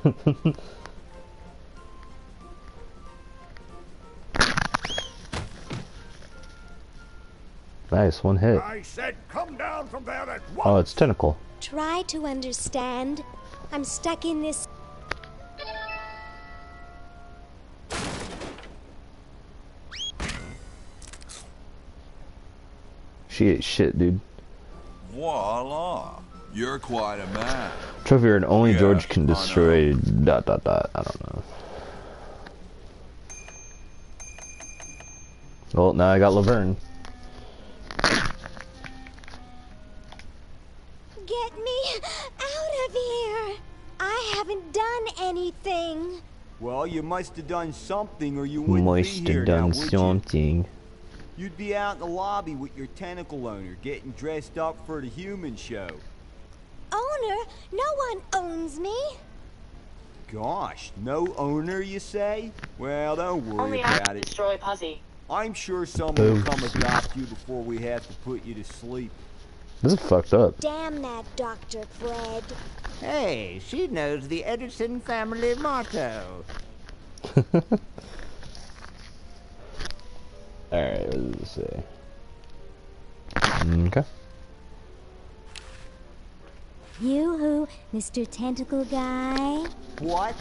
A: Nice, one hit.
C: I said come down from there at once.
A: Oh, it's Tentacle.
E: Try to understand. I'm stuck in this.
A: She ate shit, dude.
F: Voila. You're quite a man.
A: Trophy and only
F: Yes,
A: George can
F: I know.
A: destroy ... I don't know. Well, now I got Laverne.
E: Get me out of here! I haven't done anything.
K: Well, you must have done something or you wouldn't be
A: Must
K: here
A: have
K: now,
A: done
K: would you?
A: something.
K: You'd be out in the lobby with your tentacle owner, getting dressed up for the human show.
E: Owner? No one owns me.
K: Gosh, no owner, you say? Well, don't worry
B: Only I
K: about
B: can
K: it.
B: destroy Puzzy.
K: I'm sure someone will come adopt you before we have to put you to sleep.
A: This is fucked up.
E: Damn that Dr. Fred.
J: Hey, she knows the Edison family motto.
A: Alright, what does it say? Okay.
E: You-hoo, Mr. Tentacle Guy.
K: What?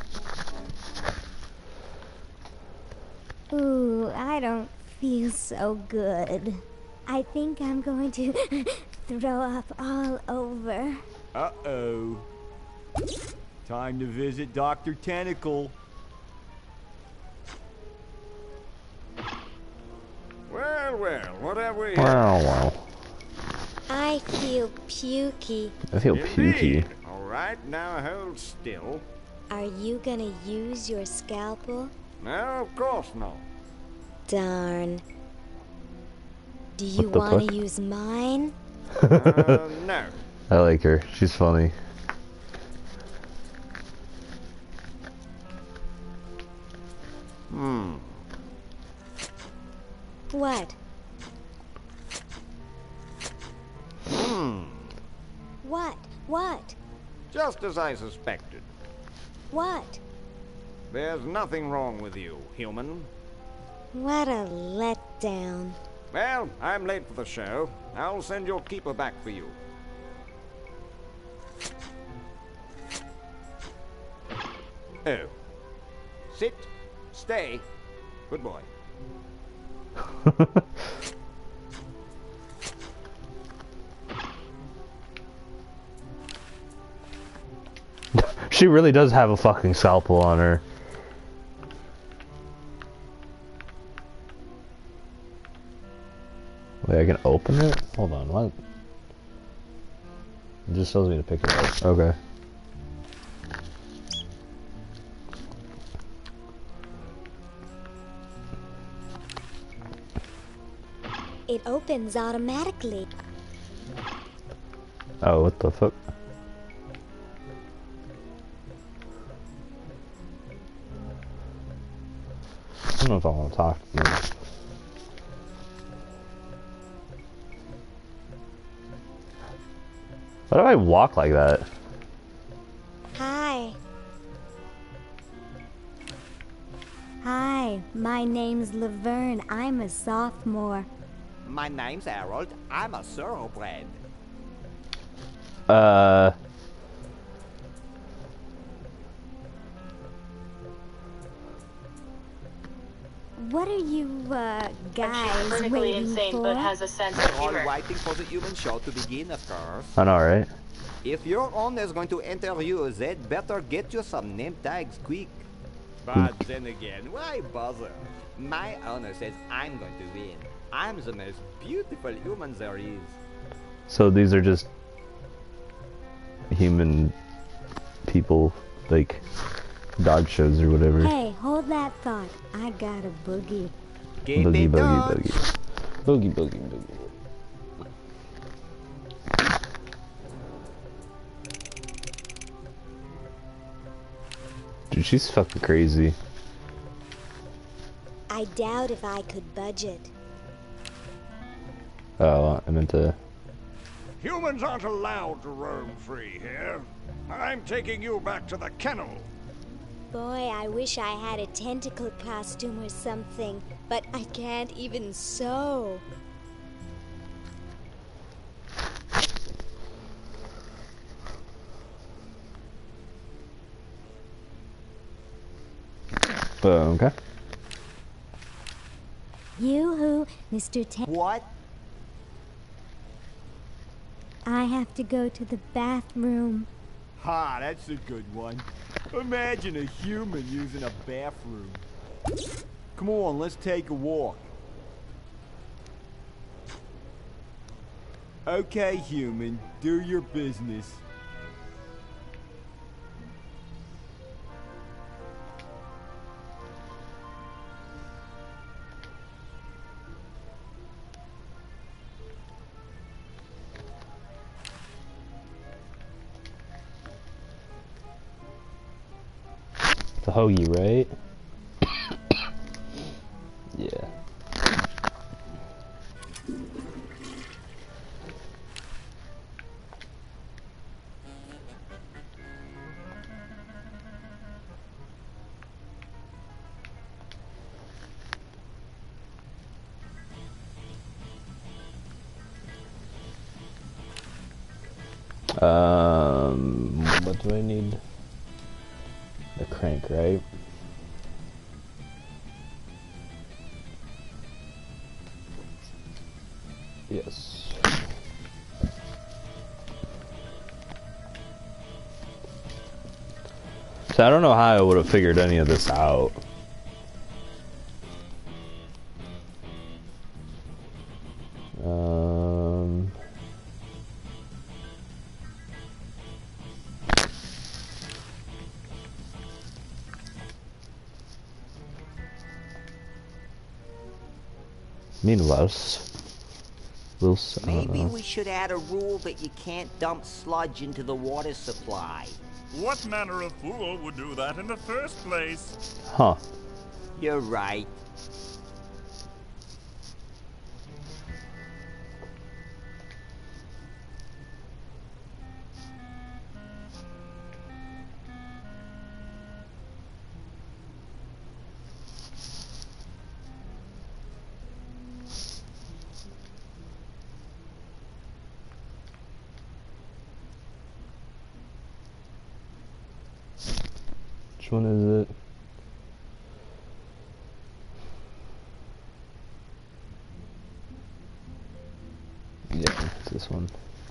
E: Ooh, I don't feel so good. I think I'm going to throw up all over.
K: Uh-oh. Time to visit Dr. Tentacle.
C: Well, well, what have we here?
A: Wow.
E: I feel pukey.
A: I feel pukey.
C: All right, now hold still.
E: Are you gonna use your scalpel?
C: No, of course not.
E: Darn. Do you
A: What the
E: want
A: fuck?
E: to use mine?
C: No.
A: I like her. She's funny.
E: What? What? What?
C: Just as I suspected.
E: What?
C: There's nothing wrong with you, human.
E: What a letdown.
C: Well, I'm late for the show. I'll send your keeper back for you. Oh. Sit. Stay. Good boy.
A: She really does have a fucking scalpel on her. Wait, I can open it? Hold on, what? It just tells me to pick it up. Okay.
E: It opens automatically.
A: Oh, what the fuck? I don't know if I want to talk to you. Why do I walk like that?
E: Hi. Hi, my name's Laverne. I'm a sophomore.
J: My name's Harold. I'm a thoroughbred.
E: What are you, guys
B: Critically
E: waiting
B: insane,
E: for?
B: but has a sense of
J: All
B: humor.
J: waiting for the human show to begin, of course.
A: I know, right?
J: If your owner's going to interview, they'd better get you some name tags quick. But then again, why bother? My owner says I'm going to win. I'm the most beautiful human there is.
A: So these are just human people, like dog shows or whatever.
E: Hey, hold that thought. I got a boogie.
A: Boogie, boogie, boogie. Boogie, boogie, boogie. Dude, she's fucking crazy.
E: I doubt if I could budget.
A: Oh, I meant to...
O: Humans aren't allowed to roam free here. I'm taking you back to the kennel.
E: Boy, I wish I had a tentacle costume or something, but I can't even sew.
A: Okay.
E: Yoo-hoo, Mr.
J: What?
E: I have to go to the bathroom.
K: Ha, that's a good one. Imagine a human using a bathroom. Come on, let's take a walk. Okay, human, do your business.
A: The hoagie, right? Yeah. What do I need? The crank, right? Yes. So I don't know how I would have figured any of this out. Meanwhile,
J: maybe we should add a rule that you can't dump sludge into the water supply.
M: What manner of fool would do that in the first place?
A: Huh.
J: You're right.
A: Which one is it? Yeah, it's this one.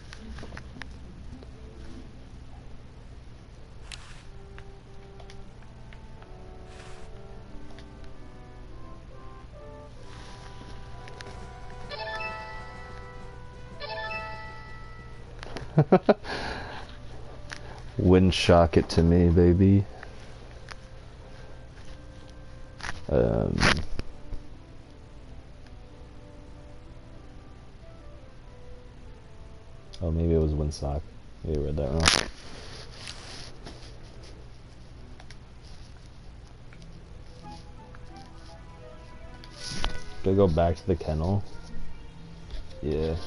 A: Wind shock it to me, baby. Oh, maybe it was windsock. Maybe I read that wrong. Do I go back to the kennel? Yeah.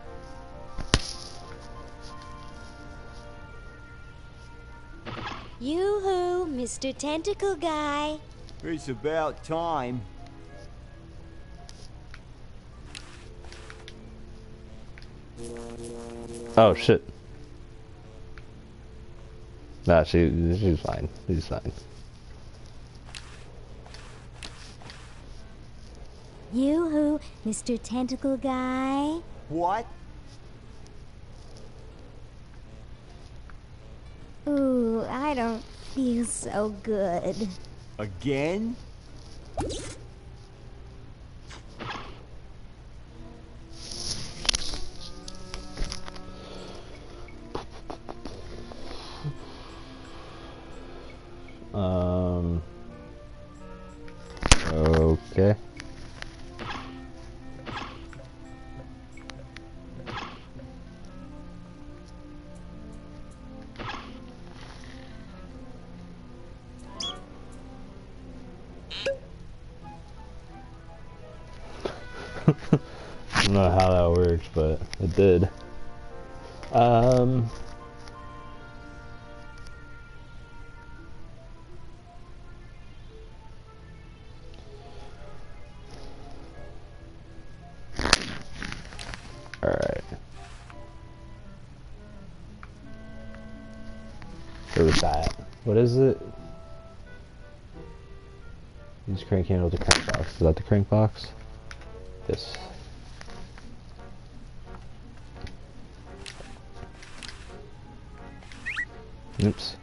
E: Yoo-hoo, Mr. Tentacle Guy.
K: It's about time.
A: Oh shit. Nah, she's fine. She's fine.
E: Yoo-hoo, Mr. Tentacle Guy.
J: What?
E: Ooh, I don't feel so good.
K: Again?
A: Okay. don't know how that worked, but it did. Alright. What was that? What is it? Use crank handle to crank box. Is that the crank box? This. Oops.